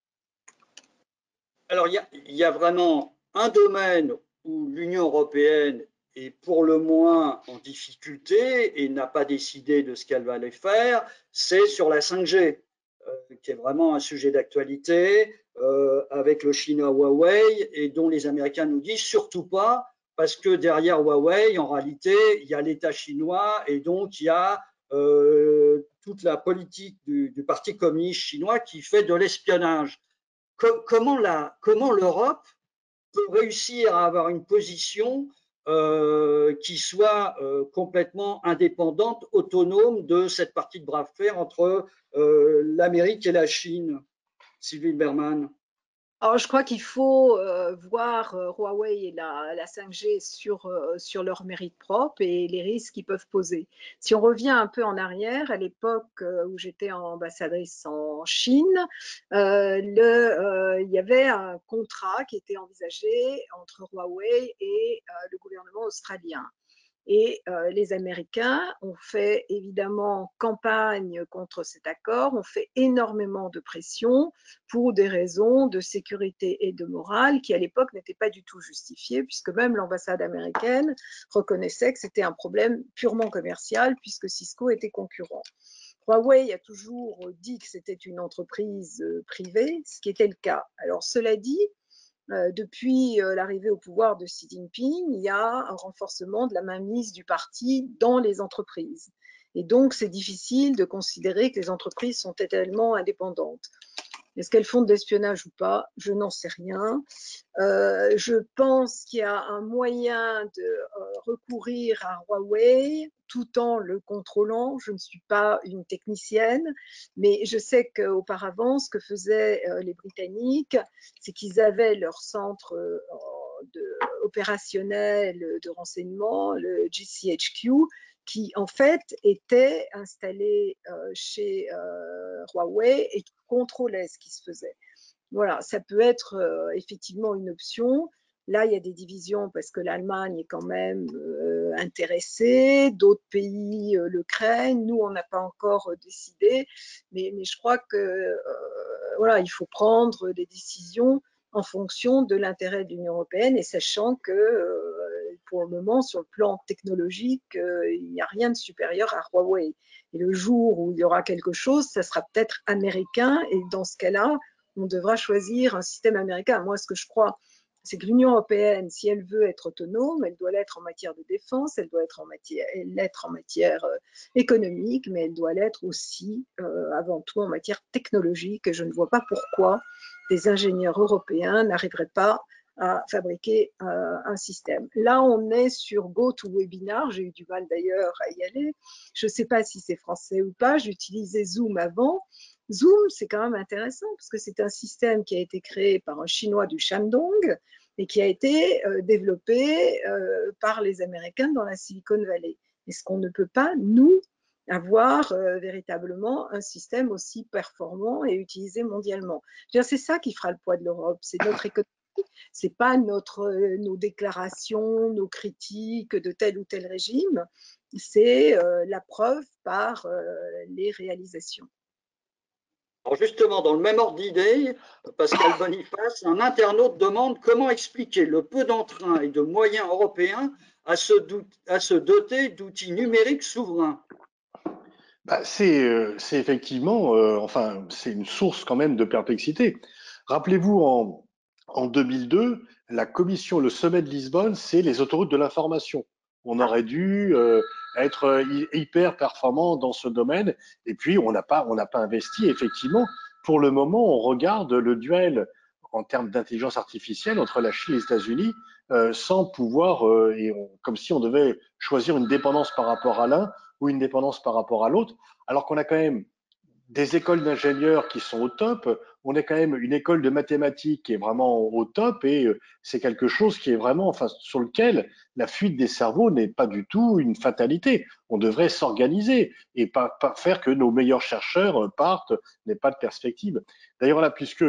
[SPEAKER 1] Alors, il y a, il y a vraiment un domaine où l'Union européenne est pour le moins en difficulté et n'a pas décidé de ce qu'elle va aller faire, c'est sur la cinq G, euh, qui est vraiment un sujet d'actualité euh, avec le chinois Huawei et dont les Américains nous disent surtout pas, parce que derrière Huawei, en réalité, il y a l'État chinois et donc il y a euh, toute la politique du, du Parti communiste chinois qui fait de l'espionnage. Comment la, comment l'Europe peut réussir à avoir une position euh, qui soit euh, complètement indépendante, autonome de cette partie de bras de fer entre euh, l'Amérique et la Chine, Sylvie Berman?
[SPEAKER 3] Alors, je crois qu'il faut euh, voir euh, Huawei et la, la cinq G sur, euh, sur leur mérite propre et les risques qu'ils peuvent poser. Si on revient un peu en arrière, à l'époque euh, où j'étais ambassadrice en Chine, euh, le, euh, il y avait un contrat qui était envisagé entre Huawei et euh, le gouvernement australien. Et euh, les Américains ont fait évidemment campagne contre cet accord, ont fait énormément de pression pour des raisons de sécurité et de morale qui à l'époque n'étaient pas du tout justifiées, puisque même l'ambassade américaine reconnaissait que c'était un problème purement commercial, puisque Cisco était concurrent. Huawei a toujours dit que c'était une entreprise privée, ce qui était le cas. Alors cela dit, Euh, depuis euh, l'arrivée au pouvoir de Xi Jinping, il y a un renforcement de la mainmise du parti dans les entreprises. Et donc, c'est difficile de considérer que les entreprises sont totalement indépendantes. Est-ce qu'elles font de l'espionnage ou pas? Je n'en sais rien. Euh, je pense qu'il y a un moyen de euh, recourir à Huawei tout en le contrôlant. Je ne suis pas une technicienne, mais je sais qu'auparavant, ce que faisaient euh, les Britanniques, c'est qu'ils avaient leur centre euh, de, opérationnel de renseignement, le G C H Q, qui en fait était installé euh, chez euh, Huawei et qui contrôlait ce qui se faisait. Voilà, ça peut être euh, effectivement une option. Là, il y a des divisions parce que l'Allemagne est quand même euh, intéressée, d'autres pays euh, le craignent, nous, on n'a pas encore euh, décidé, mais, mais je crois que euh, voilà, il faut prendre des décisions en fonction de l'intérêt de l'Union européenne et sachant que euh, pour le moment, sur le plan technologique, euh, il n'y a rien de supérieur à Huawei. Et le jour où il y aura quelque chose, ça sera peut-être américain et dans ce cas-là, on devra choisir un système américain. Moi, ce que je crois, c'est que l'Union européenne, si elle veut être autonome, elle doit l'être en matière de défense, elle doit être en matière, l'être en matière euh, économique, mais elle doit l'être aussi, euh, avant tout, en matière technologique. Et je ne vois pas pourquoi des ingénieurs européens n'arriveraient pas à fabriquer euh, un système. Là, on est sur GoToWebinar. J'ai eu du mal d'ailleurs à y aller. Je ne sais pas si c'est français ou pas. J'utilisais Zoom avant. Zoom, c'est quand même intéressant parce que c'est un système qui a été créé par un Chinois du Shandong et qui a été euh, développé euh, par les Américains dans la Silicon Valley. Est-ce qu'on ne peut pas, nous, avoir euh, véritablement un système aussi performant et utilisé mondialement? C'est ça qui fera le poids de l'Europe, c'est notre économie. C'est pas notre, euh, nos déclarations, nos critiques de tel ou tel régime, c'est euh, la preuve par euh, les réalisations.
[SPEAKER 1] Alors justement, dans le même ordre d'idée, Pascal Boniface, un internaute demande comment expliquer le peu d'entrain et de moyens européens à se, à se doter d'outils numériques souverains.
[SPEAKER 2] Bah, c'est euh, c'est effectivement, euh, enfin, c'est une source quand même de perplexité. Rappelez-vous, en, en deux mille deux, la commission, le sommet de Lisbonne, c'est les autoroutes de l'information. On aurait dû euh, être hyper performant dans ce domaine, et puis on n'a pas, on n'a pas investi. Effectivement, pour le moment, on regarde le duel en termes d'intelligence artificielle entre la Chine et les États-Unis, euh, sans pouvoir, euh, et on, comme si on devait choisir une dépendance par rapport à l'un ou une dépendance par rapport à l'autre, alors qu'on a quand même des écoles d'ingénieurs qui sont au top, on a quand même une école de mathématiques qui est vraiment au top et c'est quelque chose qui est vraiment, enfin, sur lequel la fuite des cerveaux n'est pas du tout une fatalité. On devrait s'organiser et pas, pas faire que nos meilleurs chercheurs partent, n'aient pas de perspective. D'ailleurs là, puisque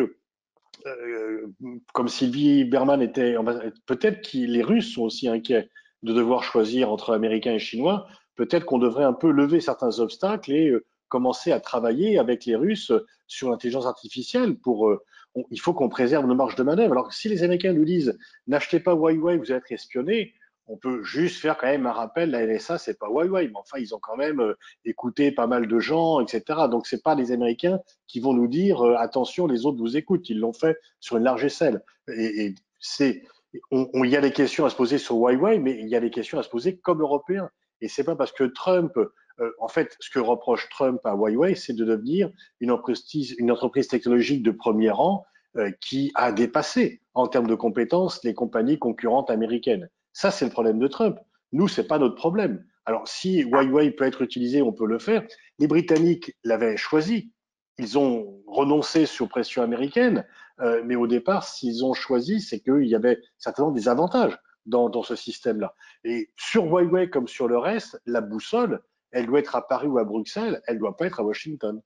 [SPEAKER 2] euh, comme Sylvie Berman était, peut-être que les Russes sont aussi inquiets de devoir choisir entre Américains et Chinois. Peut-être qu'on devrait un peu lever certains obstacles et euh, commencer à travailler avec les Russes sur l'intelligence artificielle. Pour, euh, on, il faut qu'on préserve nos marges de manœuvre. Alors si les Américains nous disent n'achetez pas Huawei, vous allez être espionnés, on peut juste faire quand même un rappel, la N S A, c'est pas Huawei, mais enfin, ils ont quand même euh, écouté pas mal de gens, et cetera. Donc, c'est pas les Américains qui vont nous dire euh, attention, les autres vous écoutent. Ils l'ont fait sur une large échelle. Et, et c'est, on, on, il y a des questions à se poser sur Huawei, mais il y a des questions à se poser comme Européens. Et c'est pas parce que Trump, euh, en fait, ce que reproche Trump à Huawei, c'est de devenir une entreprise, une entreprise technologique de premier rang euh, qui a dépassé en termes de compétences les compagnies concurrentes américaines. Ça, c'est le problème de Trump. Nous, c'est pas notre problème. Alors, si Huawei peut être utilisé, on peut le faire. Les Britanniques l'avaient choisi. Ils ont renoncé sur pression américaine, euh, mais au départ, s'ils ont choisi, c'est qu'il y avait certainement des avantages dans, dans ce système-là. Et sur Huawei, comme sur le reste, la boussole, elle doit être à Paris ou à Bruxelles, elle ne doit pas être à Washington.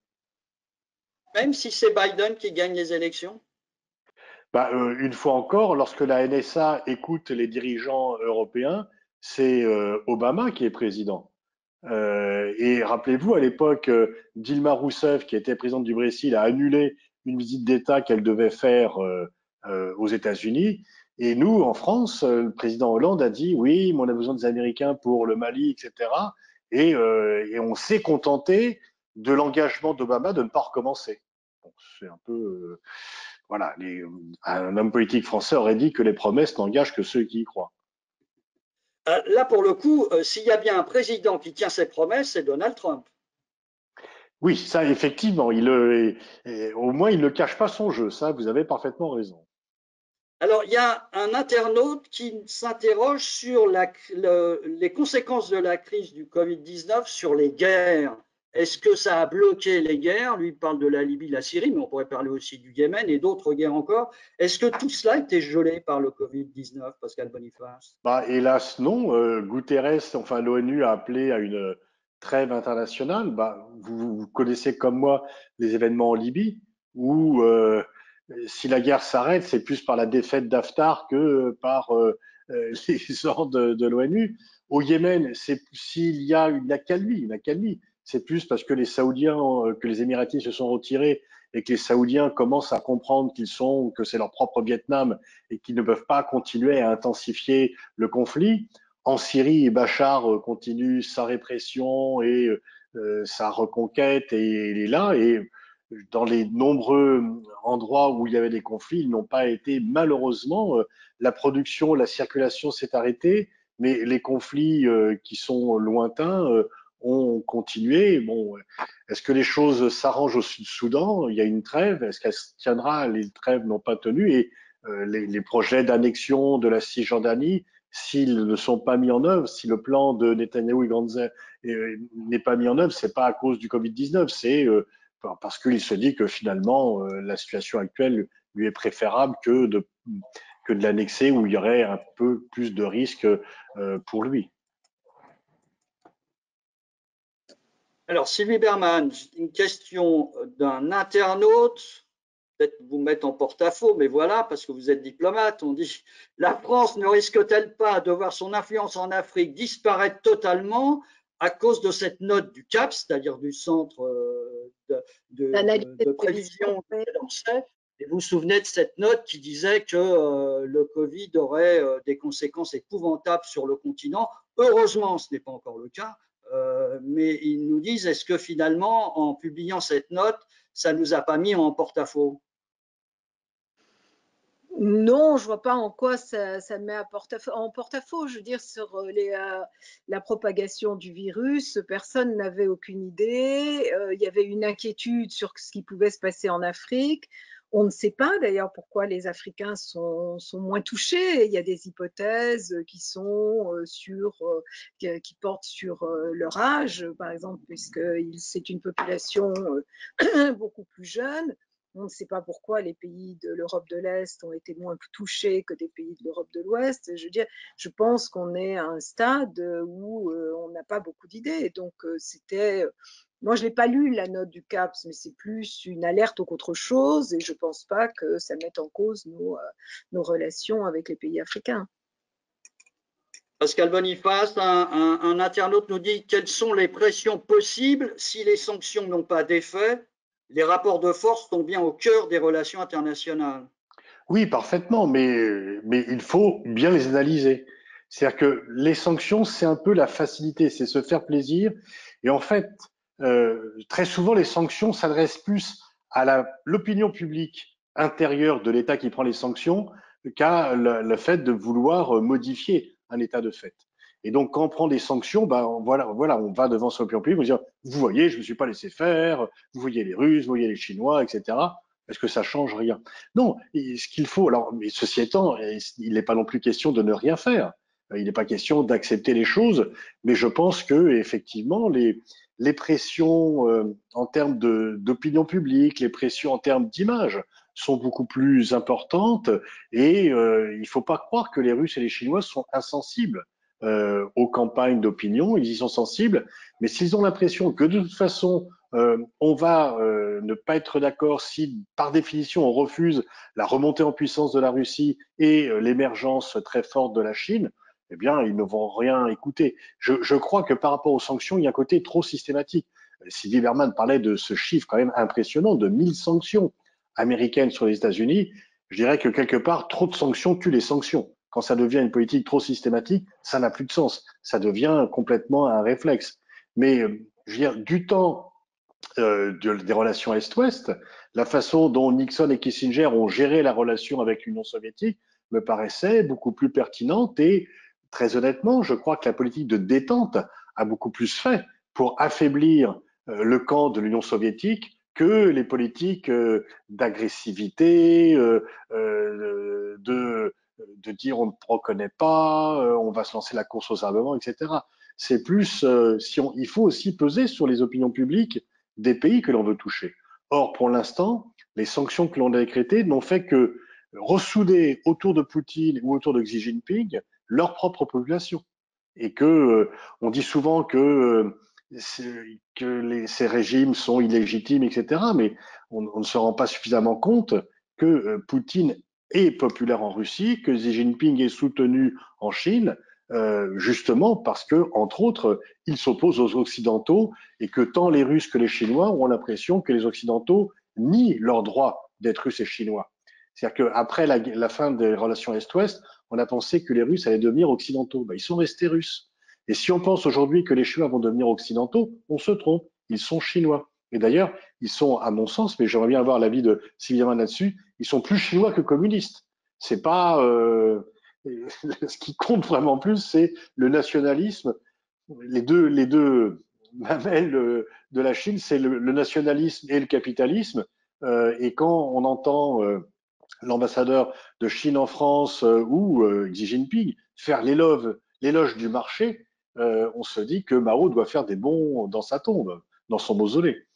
[SPEAKER 1] Même si c'est Biden qui gagne les élections?
[SPEAKER 2] Bah, euh, une fois encore, lorsque la N S A écoute les dirigeants européens, c'est euh, Obama qui est président. Euh, et rappelez-vous, à l'époque, euh, Dilma Rousseff, qui était présidente du Brésil, a annulé une visite d'État qu'elle devait faire euh, euh, aux États-Unis. Et nous, en France, euh, le président Hollande a dit oui, mais on a besoin des Américains pour le Mali, et cetera. Et, euh, et on s'est contenté de l'engagement d'Obama de ne pas recommencer. Bon, c'est un peu, euh, voilà, les, un homme politique français aurait dit que les promesses n'engagent que ceux qui y croient.
[SPEAKER 1] Là, pour le coup, euh, s'il y a bien un président qui tient ses promesses, c'est Donald Trump.
[SPEAKER 2] Oui, ça, effectivement, il, euh, et- et au moins, il ne cache pas son jeu. Ça, vous avez parfaitement raison.
[SPEAKER 1] Alors, il y a un internaute qui s'interroge sur la- le- les conséquences de la crise du Covid dix-neuf sur les guerres. Est-ce que ça a bloqué les guerres? Lui, il parle de la Libye, la Syrie, mais on pourrait parler aussi du Yémen et d'autres guerres encore. Est-ce que tout cela a été gelé par le Covid dix-neuf, Pascal Boniface?
[SPEAKER 2] Bah, hélas, non. Euh, Guterres, enfin l'ONU a appelé à une trêve internationale. Bah, vous, vous connaissez comme moi les événements en Libye, où euh, si la guerre s'arrête, c'est plus par la défaite d'Haftar que par euh, euh, les ordres de, de l'ONU. Au Yémen, c'est s'il y a une accalmie, une accalmie, c'est plus parce que les Saoudiens, euh, que les Émiratis se sont retirés et que les Saoudiens commencent à comprendre qu'ils sont, que c'est leur propre Vietnam et qu'ils ne peuvent pas continuer à intensifier le conflit. En Syrie, Bachar euh, continue sa répression et euh, sa reconquête et il est là. Et dans les nombreux endroits où il y avait des conflits, ils n'ont pas été malheureusement, euh, la production, la circulation s'est arrêtée, mais les conflits euh, qui sont lointains euh, ont continué. Bon, est-ce que les choses s'arrangent au Sud-Soudan? Il y a une trêve. Est-ce qu'elle tiendra? Les trêves n'ont pas tenu et euh, les, les projets d'annexion de la Cisjordanie, s'ils ne sont pas mis en œuvre, si le plan de Netanyahou et Gantz euh, n'est pas mis en œuvre, c'est pas à cause du Covid dix-neuf, c'est euh, parce qu'il se dit que finalement euh, la situation actuelle lui est préférable que de que de l'annexer où il y aurait un peu plus de risques euh, pour lui.
[SPEAKER 1] Alors, Sylvie Berman, une question d'un internaute, peut-être vous mettre en porte-à-faux, mais voilà, parce que vous êtes diplomate, on dit la France ne risque-t-elle pas de voir son influence en Afrique disparaître totalement à cause de cette note du C A P, c'est-à-dire du Centre euh, de, de,
[SPEAKER 3] L'analyse
[SPEAKER 1] de,
[SPEAKER 3] et
[SPEAKER 1] de
[SPEAKER 3] de prévision.
[SPEAKER 1] prévision du Quai d'Orsay. Et vous vous souvenez de cette note qui disait que euh, le Covid aurait euh, des conséquences épouvantables sur le continent. Heureusement, ce n'est pas encore le cas. Euh, mais ils nous disent, est-ce que finalement, en publiant cette note, ça ne nous a pas mis en porte-à-faux?
[SPEAKER 3] Non, je vois pas en quoi ça, ça met en porte-à-faux. Je veux dire, sur les, euh, la propagation du virus, personne n'avait aucune idée. Euh, il y avait une inquiétude sur ce qui pouvait se passer en Afrique. On ne sait pas d'ailleurs pourquoi les Africains sont, sont moins touchés. Il y a des hypothèses qui sont euh, sur, euh, qui, qui portent sur euh, leur âge, par exemple, puisque c'est une population euh, beaucoup plus jeune. On ne sait pas pourquoi les pays de l'Europe de l'Est ont été moins touchés que des pays de l'Europe de l'Ouest. Je veux dire, je pense qu'on est à un stade où euh, on n'a pas beaucoup d'idées. Donc, euh, c'était. Moi, je n'ai pas lu la note du C A P S, mais c'est plus une alerte qu'autre chose. Et je ne pense pas que ça mette en cause nos, euh, nos relations avec les pays africains.
[SPEAKER 1] Pascal Boniface, un, un, un internaute nous dit quelles sont les pressions possibles si les sanctions n'ont pas d'effet. Les rapports de force sont bien au cœur des relations internationales.
[SPEAKER 2] Oui, parfaitement, mais, mais il faut bien les analyser. C'est-à-dire que les sanctions, c'est un peu la facilité, c'est se faire plaisir. Et en fait, euh, très souvent, les sanctions s'adressent plus à la, l'opinion publique intérieure de l'État qui prend les sanctions qu'à le, le fait de vouloir modifier un état de fait. Et donc, quand on prend des sanctions, ben, voilà, voilà, on va devant son opinion publique, on dit, vous voyez, je ne me suis pas laissé faire, vous voyez les Russes, vous voyez les Chinois, et cetera. Est-ce que ça change rien? Non, ce qu'il faut, alors, mais ceci étant, il n'est pas non plus question de ne rien faire. Il n'est pas question d'accepter les choses, mais je pense que effectivement, les, les pressions euh, en termes de, d'opinion publique, les pressions en termes d'image sont beaucoup plus importantes et euh, il ne faut pas croire que les Russes et les Chinois sont insensibles euh, aux campagnes d'opinion, ils y sont sensibles, mais s'ils ont l'impression que de toute façon, euh, on va euh, ne pas être d'accord si, par définition, on refuse la remontée en puissance de la Russie et euh, l'émergence très forte de la Chine, eh bien, ils ne vont rien écouter. Je, je crois que par rapport aux sanctions, il y a un côté trop systématique. Sylvie Berman parlait de ce chiffre quand même impressionnant de mille sanctions américaines sur les États-Unis. Je dirais que quelque part, trop de sanctions tuent les sanctions. Quand ça devient une politique trop systématique, ça n'a plus de sens. Ça devient complètement un réflexe. Mais je veux dire, du temps euh, de, des relations Est-Ouest, la façon dont Nixon et Kissinger ont géré la relation avec l'Union soviétique me paraissait beaucoup plus pertinente et très honnêtement, je crois que la politique de détente a beaucoup plus fait pour affaiblir euh, le camp de l'Union soviétique que les politiques euh, d'agressivité, euh, euh, de, de dire on ne reconnaît pas, euh, on va se lancer la course aux armements, et cetera. C'est plus, euh, si on, il faut aussi peser sur les opinions publiques des pays que l'on veut toucher. Or, pour l'instant, les sanctions que l'on a décrétées n'ont fait que ressouder autour de Poutine ou autour de Xi Jinping leur propre population. Et que euh, on dit souvent que euh, que les, ces régimes sont illégitimes, et cetera. Mais on, on ne se rend pas suffisamment compte que euh, Poutine est populaire en Russie, que Xi Jinping est soutenu en Chine, euh, justement parce que, entre autres, il s'oppose aux Occidentaux et que tant les Russes que les Chinois ont l'impression que les Occidentaux nient leur droit d'être Russes et Chinois. C'est-à-dire qu'après la, la fin des relations Est-Ouest, on a pensé que les Russes allaient devenir occidentaux. Ben, ils sont restés Russes. Et si on pense aujourd'hui que les Chinois vont devenir occidentaux, on se trompe. Ils sont chinois. Et d'ailleurs, ils sont, à mon sens, mais j'aimerais bien avoir l'avis de Sylvain là-dessus, ils sont plus chinois que communistes. C'est pas euh, ce qui compte vraiment plus, c'est le nationalisme. Les deux, les deux mamelles de la Chine, c'est le, le nationalisme et le capitalisme. Euh, et quand on entend euh, l'ambassadeur de Chine en France euh, ou euh, Xi Jinping faire l'éloge, l'éloge du marché, euh, on se dit que Mao doit faire des bons dans sa tombe, dans son mausolée.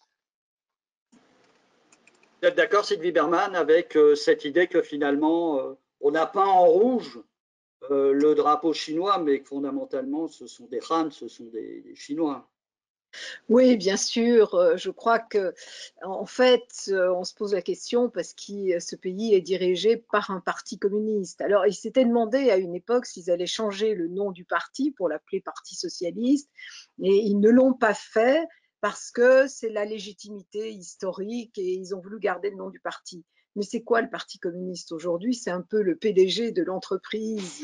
[SPEAKER 1] Vous êtes d'accord, Sylvie Berman, avec euh, cette idée que finalement, euh, on a peint en rouge euh, le drapeau chinois, mais que fondamentalement, ce sont des Han, ce sont des, des Chinois.
[SPEAKER 3] Oui, bien sûr. Je crois que, en fait, on se pose la question parce que ce pays est dirigé par un parti communiste. Alors, ils s'étaient demandé à une époque s'ils allaient changer le nom du parti pour l'appeler Parti socialiste, et ils ne l'ont pas fait parce que c'est la légitimité historique et ils ont voulu garder le nom du parti. Mais c'est quoi le Parti communiste aujourd'hui? C'est un peu le P D G de l'entreprise.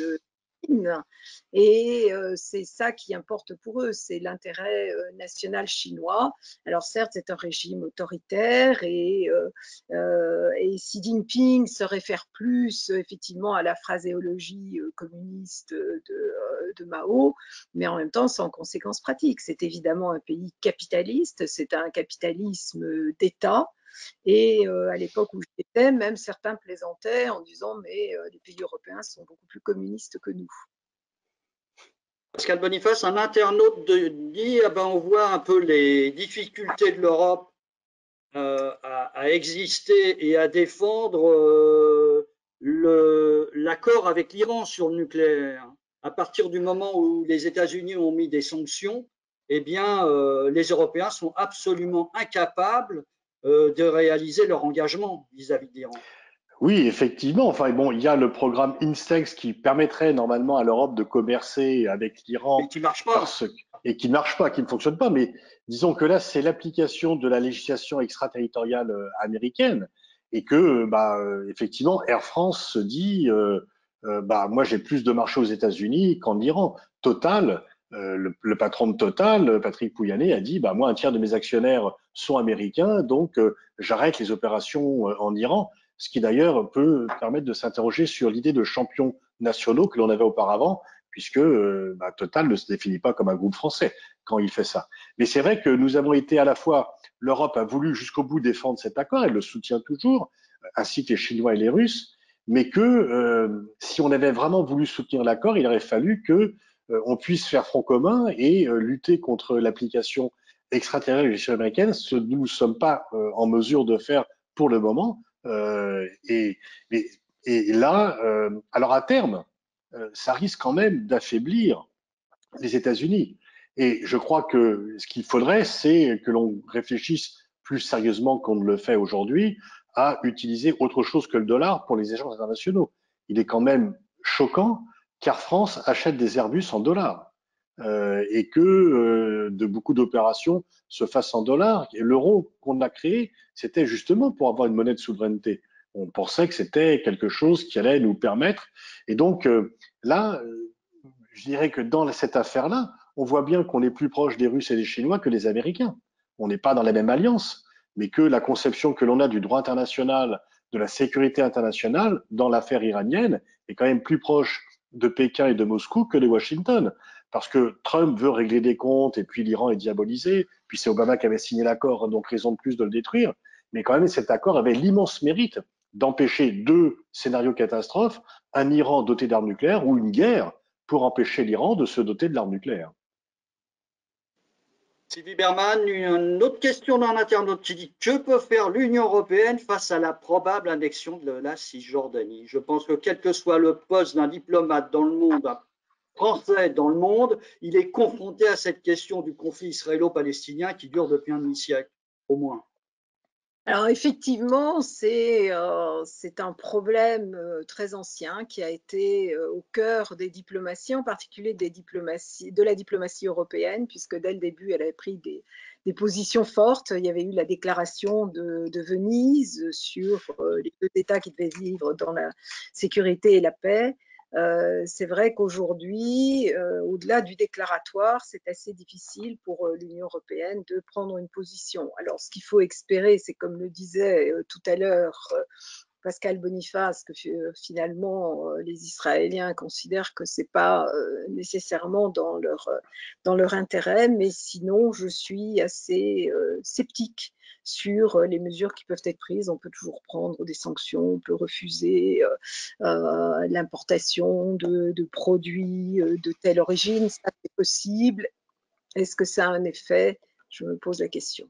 [SPEAKER 3] Et euh, c'est ça qui importe pour eux, c'est l'intérêt euh, national chinois. Alors certes, c'est un régime autoritaire et, euh, euh, et Xi Jinping se réfère plus effectivement à la phraséologie euh, communiste de, euh, de Mao, mais en même temps sans conséquences pratiques. C'est évidemment un pays capitaliste, c'est un capitalisme d'État. Et euh, à l'époque où j'étais, même certains plaisantaient en disant mais euh, les pays européens sont beaucoup plus communistes que nous.
[SPEAKER 1] Pascal Boniface, un internaute de, dit ah ben, on voit un peu les difficultés de l'Europe euh, à, à, exister et à défendre euh, l'accord avec l'Iran sur le nucléaire. À partir du moment où les États-Unis ont mis des sanctions, eh bien, euh, les Européens sont absolument incapables euh, de réaliser leur engagement vis-à-vis de l'Iran.
[SPEAKER 2] Oui, effectivement. Enfin, bon, il y a le programme INSTEX qui permettrait normalement à l'Europe de commercer avec l'Iran.
[SPEAKER 1] Et qui ne marche pas.
[SPEAKER 2] Parce, et qui ne marche pas, qui ne fonctionne pas. Mais disons que là, c'est l'application de la législation extraterritoriale américaine. Et que, bah, effectivement, Air France se dit, euh, euh, bah, moi, j'ai plus de marché aux États-Unis qu'en Iran. Total, euh, le, le patron de Total, Patrick Pouyanné, a dit, bah, moi, un tiers de mes actionnaires sont américains, donc euh, j'arrête les opérations euh, en Iran. Ce qui d'ailleurs peut permettre de s'interroger sur l'idée de champions nationaux que l'on avait auparavant, puisque euh, bah, Total ne se définit pas comme un groupe français quand il fait ça. Mais c'est vrai que nous avons été à la fois, l'Europe a voulu jusqu'au bout défendre cet accord, elle le soutient toujours, ainsi que les Chinois et les Russes, mais que euh, si on avait vraiment voulu soutenir l'accord, il aurait fallu que euh, on puisse faire front commun et euh, lutter contre l'application extraterritoriale de la législation américaine, ce que nous ne sommes pas euh, en mesure de faire pour le moment. Euh, et, et, et, là, euh, alors à terme, euh, ça risque quand même d'affaiblir les États-Unis. Et je crois que ce qu'il faudrait, c'est que l'on réfléchisse plus sérieusement qu'on ne le fait aujourd'hui à utiliser autre chose que le dollar pour les échanges internationaux. Il est quand même choquant qu'Air France achète des Airbus en dollars. Euh, et que euh, de beaucoup d'opérations se fassent en dollars. Et l'euro qu'on a créé, c'était justement pour avoir une monnaie de souveraineté. On pensait que c'était quelque chose qui allait nous permettre. Et donc euh, là, je dirais que dans cette affaire-là, on voit bien qu'on est plus proche des Russes et des Chinois que des Américains. On n'est pas dans la même alliance, mais que la conception que l'on a du droit international, de la sécurité internationale, dans l'affaire iranienne, est quand même plus proche de Pékin et de Moscou que de Washington. Parce que Trump veut régler des comptes et puis l'Iran est diabolisé. Puis c'est Obama qui avait signé l'accord, donc raison de plus de le détruire. Mais quand même, cet accord avait l'immense mérite d'empêcher deux scénarios catastrophes, un Iran doté d'armes nucléaires ou une guerre pour empêcher l'Iran de se doter de l'arme nucléaire.
[SPEAKER 1] Sylvie Berman, une autre question d'un internaute qui dit: que peut faire l'Union européenne face à la probable annexion de la Cisjordanie? Je pense que quel que soit le poste d'un diplomate dans le monde, un Français dans le monde, il est confronté à cette question du conflit israélo-palestinien qui dure depuis un demi-siècle, au moins.
[SPEAKER 3] Alors effectivement, c'est euh, c'est un problème euh, très ancien qui a été euh, au cœur des diplomaties, en particulier des diplomaties, de la diplomatie européenne, puisque dès le début, elle avait pris des, des positions fortes. Il y avait eu la déclaration de, de Venise sur euh, les deux États qui devaient vivre dans la sécurité et la paix. Euh, c'est vrai qu'aujourd'hui, euh, au-delà du déclaratoire, c'est assez difficile pour euh, l'Union européenne de prendre une position. Alors, ce qu'il faut espérer, c'est comme le disait euh, tout à l'heure euh, Pascal Boniface, que euh, finalement euh, les Israéliens considèrent que c'est pas euh, nécessairement dans leur, euh, dans leur intérêt, mais sinon, je suis assez euh, sceptique sur les mesures qui peuvent être prises. On peut toujours prendre des sanctions, on peut refuser euh, euh, l'importation de, de produits euh, de telle origine, ça c'est possible. Est-ce que ça a un effet? Je me pose la question.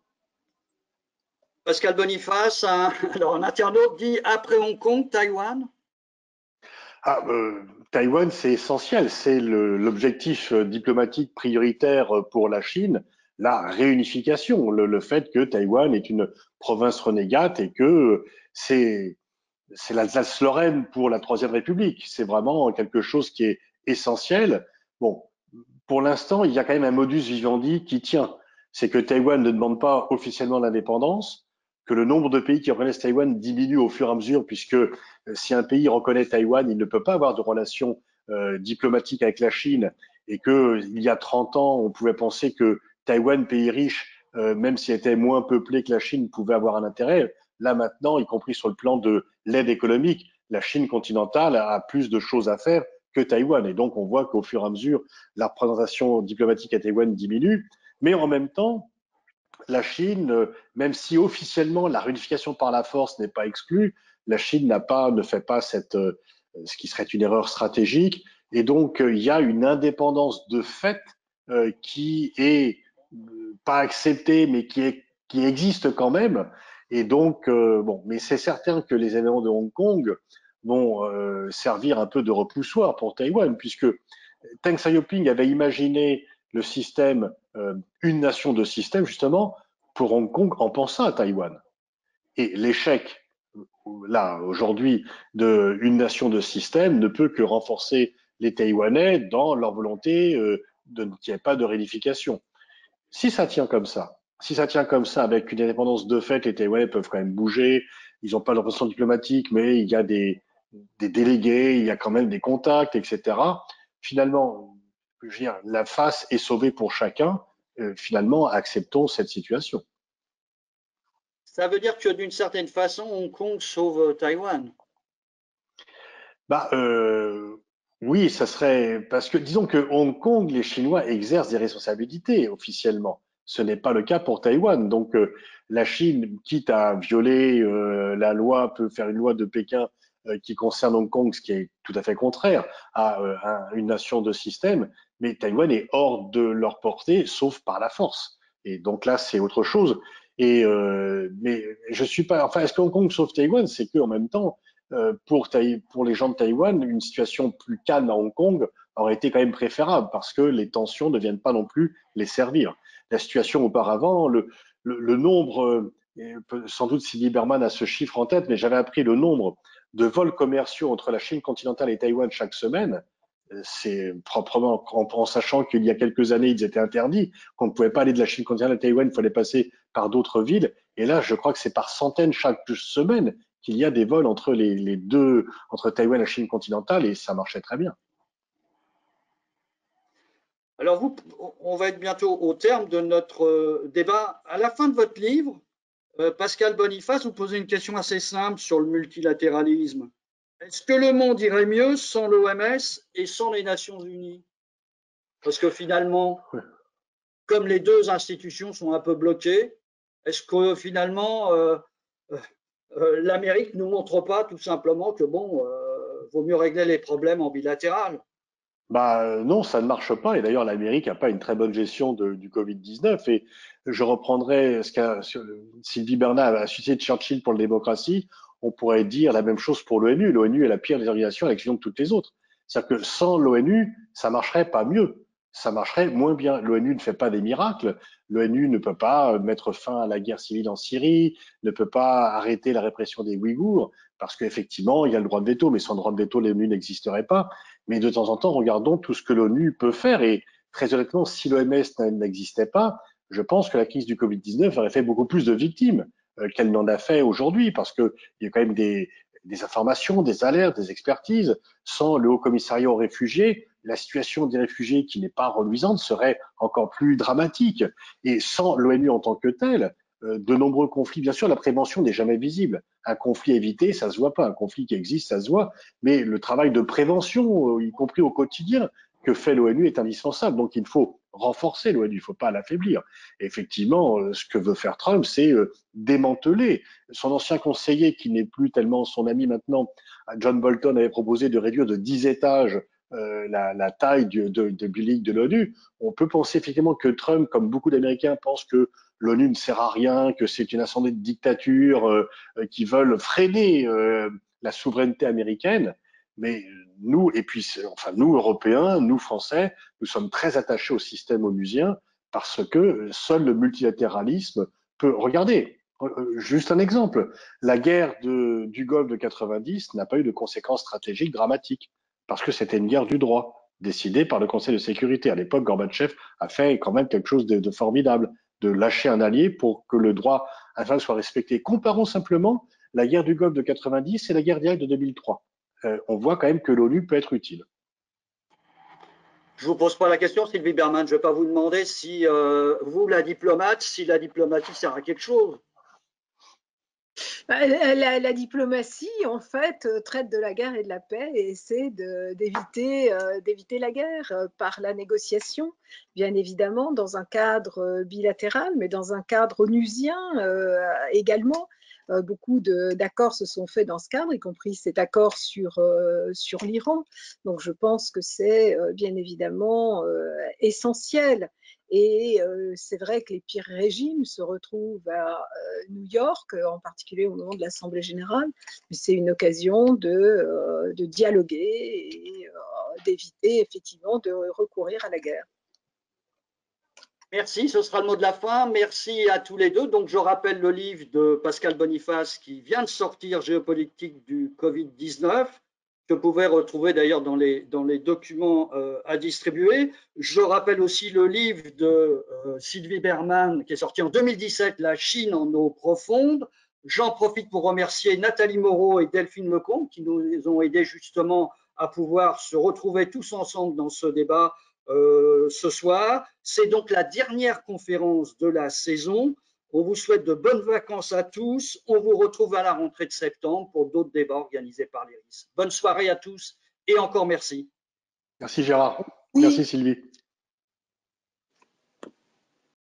[SPEAKER 1] Pascal Boniface, un, alors un internaute dit: après Hong Kong, Taïwan?
[SPEAKER 2] Ah, euh, Taïwan, c'est essentiel. C'est l'objectif diplomatique prioritaire pour la Chine, la réunification, le, le fait que Taïwan est une province renégate et que c'est c'est l'Alsace-Lorraine pour la Troisième République. C'est vraiment quelque chose qui est essentiel. Bon, pour l'instant, il y a quand même un modus vivendi qui tient. C'est que Taïwan ne demande pas officiellement l'indépendance, que le nombre de pays qui reconnaissent Taïwan diminue au fur et à mesure, puisque euh, si un pays reconnaît Taïwan, il ne peut pas avoir de relations euh, diplomatiques avec la Chine, et que il y a trente ans, on pouvait penser que Taïwan, pays riche, euh, même s'il était moins peuplé que la Chine, pouvait avoir un intérêt. Là maintenant, y compris sur le plan de l'aide économique, la Chine continentale a plus de choses à faire que Taïwan. Et donc, on voit qu'au fur et à mesure, la représentation diplomatique à Taïwan diminue. Mais en même temps, la Chine, même si officiellement la réunification par la force n'est pas exclue, la Chine n'a pas, ne fait pas cette, ce qui serait une erreur stratégique. Et donc, il y a une indépendance de fait euh, qui est pas acceptée, mais qui, est, qui existe quand même. Et donc, euh, bon, mais c'est certain que les événements de Hong Kong vont euh, servir un peu de repoussoir pour Taïwan, puisque Deng Xiaoping avait imaginé le système euh, une nation de système justement pour Hong Kong en pensant à Taïwan. Et l'échec là aujourd'hui de une nation de système ne peut que renforcer les Taïwanais dans leur volonté euh, de qu'il n'y ait pas de réunification. Si ça tient comme ça, si ça tient comme ça avec une indépendance de fait, les Taïwanais peuvent quand même bouger. Ils n'ont pas de représentation diplomatique, mais il y a des, des délégués, il y a quand même des contacts, et cetera. Finalement, je veux dire, la face est sauvée pour chacun. Euh, finalement, acceptons cette situation.
[SPEAKER 1] Ça veut dire que d'une certaine façon, Hong Kong sauve Taïwan.
[SPEAKER 2] Bah, euh, oui, ça serait parce que disons que Hong Kong, les Chinois exercent des responsabilités officiellement. Ce n'est pas le cas pour Taïwan. Donc, euh, la Chine, quitte à violer euh, la loi, peut faire une loi de Pékin euh, qui concerne Hong Kong, ce qui est tout à fait contraire à, euh, à une nation de système. Mais Taïwan est hors de leur portée, sauf par la force. Et donc là, c'est autre chose. Et euh, mais je suis pas. Enfin, est-ce que Hong Kong sauve Taïwan? C'est que en même temps euh, pour, pour les gens de Taïwan, une situation plus calme à Hong Kong aurait été quand même préférable parce que les tensions ne viennent pas non plus les servir. La situation auparavant, le, le, le nombre, euh, sans doute Sylvie Berman a ce chiffre en tête, mais j'avais appris le nombre de vols commerciaux entre la Chine continentale et Taïwan chaque semaine. C'est proprement en, en sachant qu'il y a quelques années, ils étaient interdits, qu'on ne pouvait pas aller de la Chine continentale à Taïwan, il fallait passer par d'autres villes. Et là, je crois que c'est par centaines chaque semaine qu'il y a des vols entre les, les deux, entre Taïwan et la Chine continentale, et ça marchait très bien.
[SPEAKER 1] Alors, vous, on va être bientôt au terme de notre débat. À la fin de votre livre, Pascal Boniface vous posez une question assez simple sur le multilatéralisme. Est-ce que le monde irait mieux sans l'O M S et sans les Nations Unies? Parce que finalement, comme les deux institutions sont un peu bloquées, est-ce que finalement euh, euh, l'Amérique ne nous montre pas tout simplement que bon, euh, vaut mieux régler les problèmes en bilatéral?
[SPEAKER 2] Bah euh, non, ça ne marche pas. Et d'ailleurs, l'Amérique n'a pas une très bonne gestion de- du Covid dix-neuf. Et je reprendrai ce qu'a sur- Sylvie Bernard a cité Churchill pour la démocratie. On pourrait dire la même chose pour l'ONU. L'ONU est la pire des organisations à l'exception de toutes les autres. C'est-à-dire que sans l'ONU, ça marcherait pas mieux. Ça marcherait moins bien. L'ONU ne fait pas des miracles. L'ONU ne peut pas mettre fin à la guerre civile en Syrie, ne peut pas arrêter la répression des Ouïghours, parce qu'effectivement, il y a le droit de veto, mais sans le droit de veto, l'ONU n'existerait pas. Mais de temps en temps, regardons tout ce que l'ONU peut faire. Et très honnêtement, si l'O M S n'existait pas, je pense que la crise du Covid dix-neuf aurait fait beaucoup plus de victimes euh, qu'elle n'en a fait aujourd'hui, parce qu'il y a quand même des, des informations, des alertes, des expertises. Sans le Haut Commissariat aux réfugiés, la situation des réfugiés qui n'est pas reluisante serait encore plus dramatique. Et sans l'ONU en tant que telle, euh, de nombreux conflits, bien sûr, la prévention n'est jamais visible. Un conflit évité, ça se voit pas. Un conflit qui existe, ça se voit. Mais le travail de prévention, y compris au quotidien, que fait l'ONU est indispensable. Donc il faut renforcer l'ONU, il ne faut pas l'affaiblir. Effectivement, ce que veut faire Trump, c'est démanteler. Son ancien conseiller, qui n'est plus tellement son ami maintenant, John Bolton, avait proposé de réduire de dix étages euh, la, la taille du, de, de building de l'ONU. On peut penser effectivement que Trump, comme beaucoup d'Américains, pense que l'ONU ne sert à rien, que c'est une assemblée de dictatures euh, qui veulent freiner euh, la souveraineté américaine. Mais nous, et puis, enfin, nous, Européens, nous, Français, nous sommes très attachés au système onusien parce que seul le multilatéralisme peut. Regardez, juste un exemple. La guerre de, du Golfe de quatre-vingt-dix n'a pas eu de conséquences stratégiques dramatiques parce que c'était une guerre du droit décidée par le Conseil de sécurité. À l'époque, Gorbatchev a fait quand même quelque chose de, de formidable, de lâcher un allié pour que le droit enfin soit respecté. Comparons simplement la guerre du Golfe de quatre-vingt-dix et la guerre d'Irak de deux mille trois. Euh, on voit quand même que l'ONU peut être utile.
[SPEAKER 1] Je ne vous pose pas la question, Sylvie Berman. Je ne vais pas vous demander si euh, vous, la diplomate, si la diplomatie sert à quelque chose.
[SPEAKER 3] La, la diplomatie, en fait, traite de la guerre et de la paix et essaie d'éviter euh, d'éviter la guerre euh, par la négociation, bien évidemment, dans un cadre bilatéral, mais dans un cadre onusien euh, également. Euh, beaucoup d'accords se sont faits dans ce cadre, y compris cet accord sur, euh, sur l'Iran. Donc, je pense que c'est euh, bien évidemment euh, essentiel. Et euh, c'est vrai que les pires régimes se retrouvent à euh, New York, en particulier au moment de l'Assemblée générale. Mais c'est une occasion de, euh, de dialoguer et euh, d'éviter effectivement de recourir à la guerre.
[SPEAKER 1] Merci, ce sera le mot de la fin. Merci à tous les deux. Donc, je rappelle le livre de Pascal Boniface qui vient de sortir, Géopolitique du Covid dix-neuf, que vous pouvez retrouver d'ailleurs dans les, dans les documents euh, à distribuer. Je rappelle aussi le livre de euh, Sylvie Berman qui est sorti en deux mille dix-sept, La Chine en eau profonde. J'en profite pour remercier Nathalie Moreau et Delphine Lecomte qui nous ont aidés justement à pouvoir se retrouver tous ensemble dans ce débat Euh, ce soir. C'est donc la dernière conférence de la saison. On vous souhaite de bonnes vacances à tous. On vous retrouve à la rentrée de septembre pour d'autres débats organisés par l'I R I S. Bonne soirée à tous et encore merci.
[SPEAKER 2] Merci Gérard. Oui. Merci Sylvie.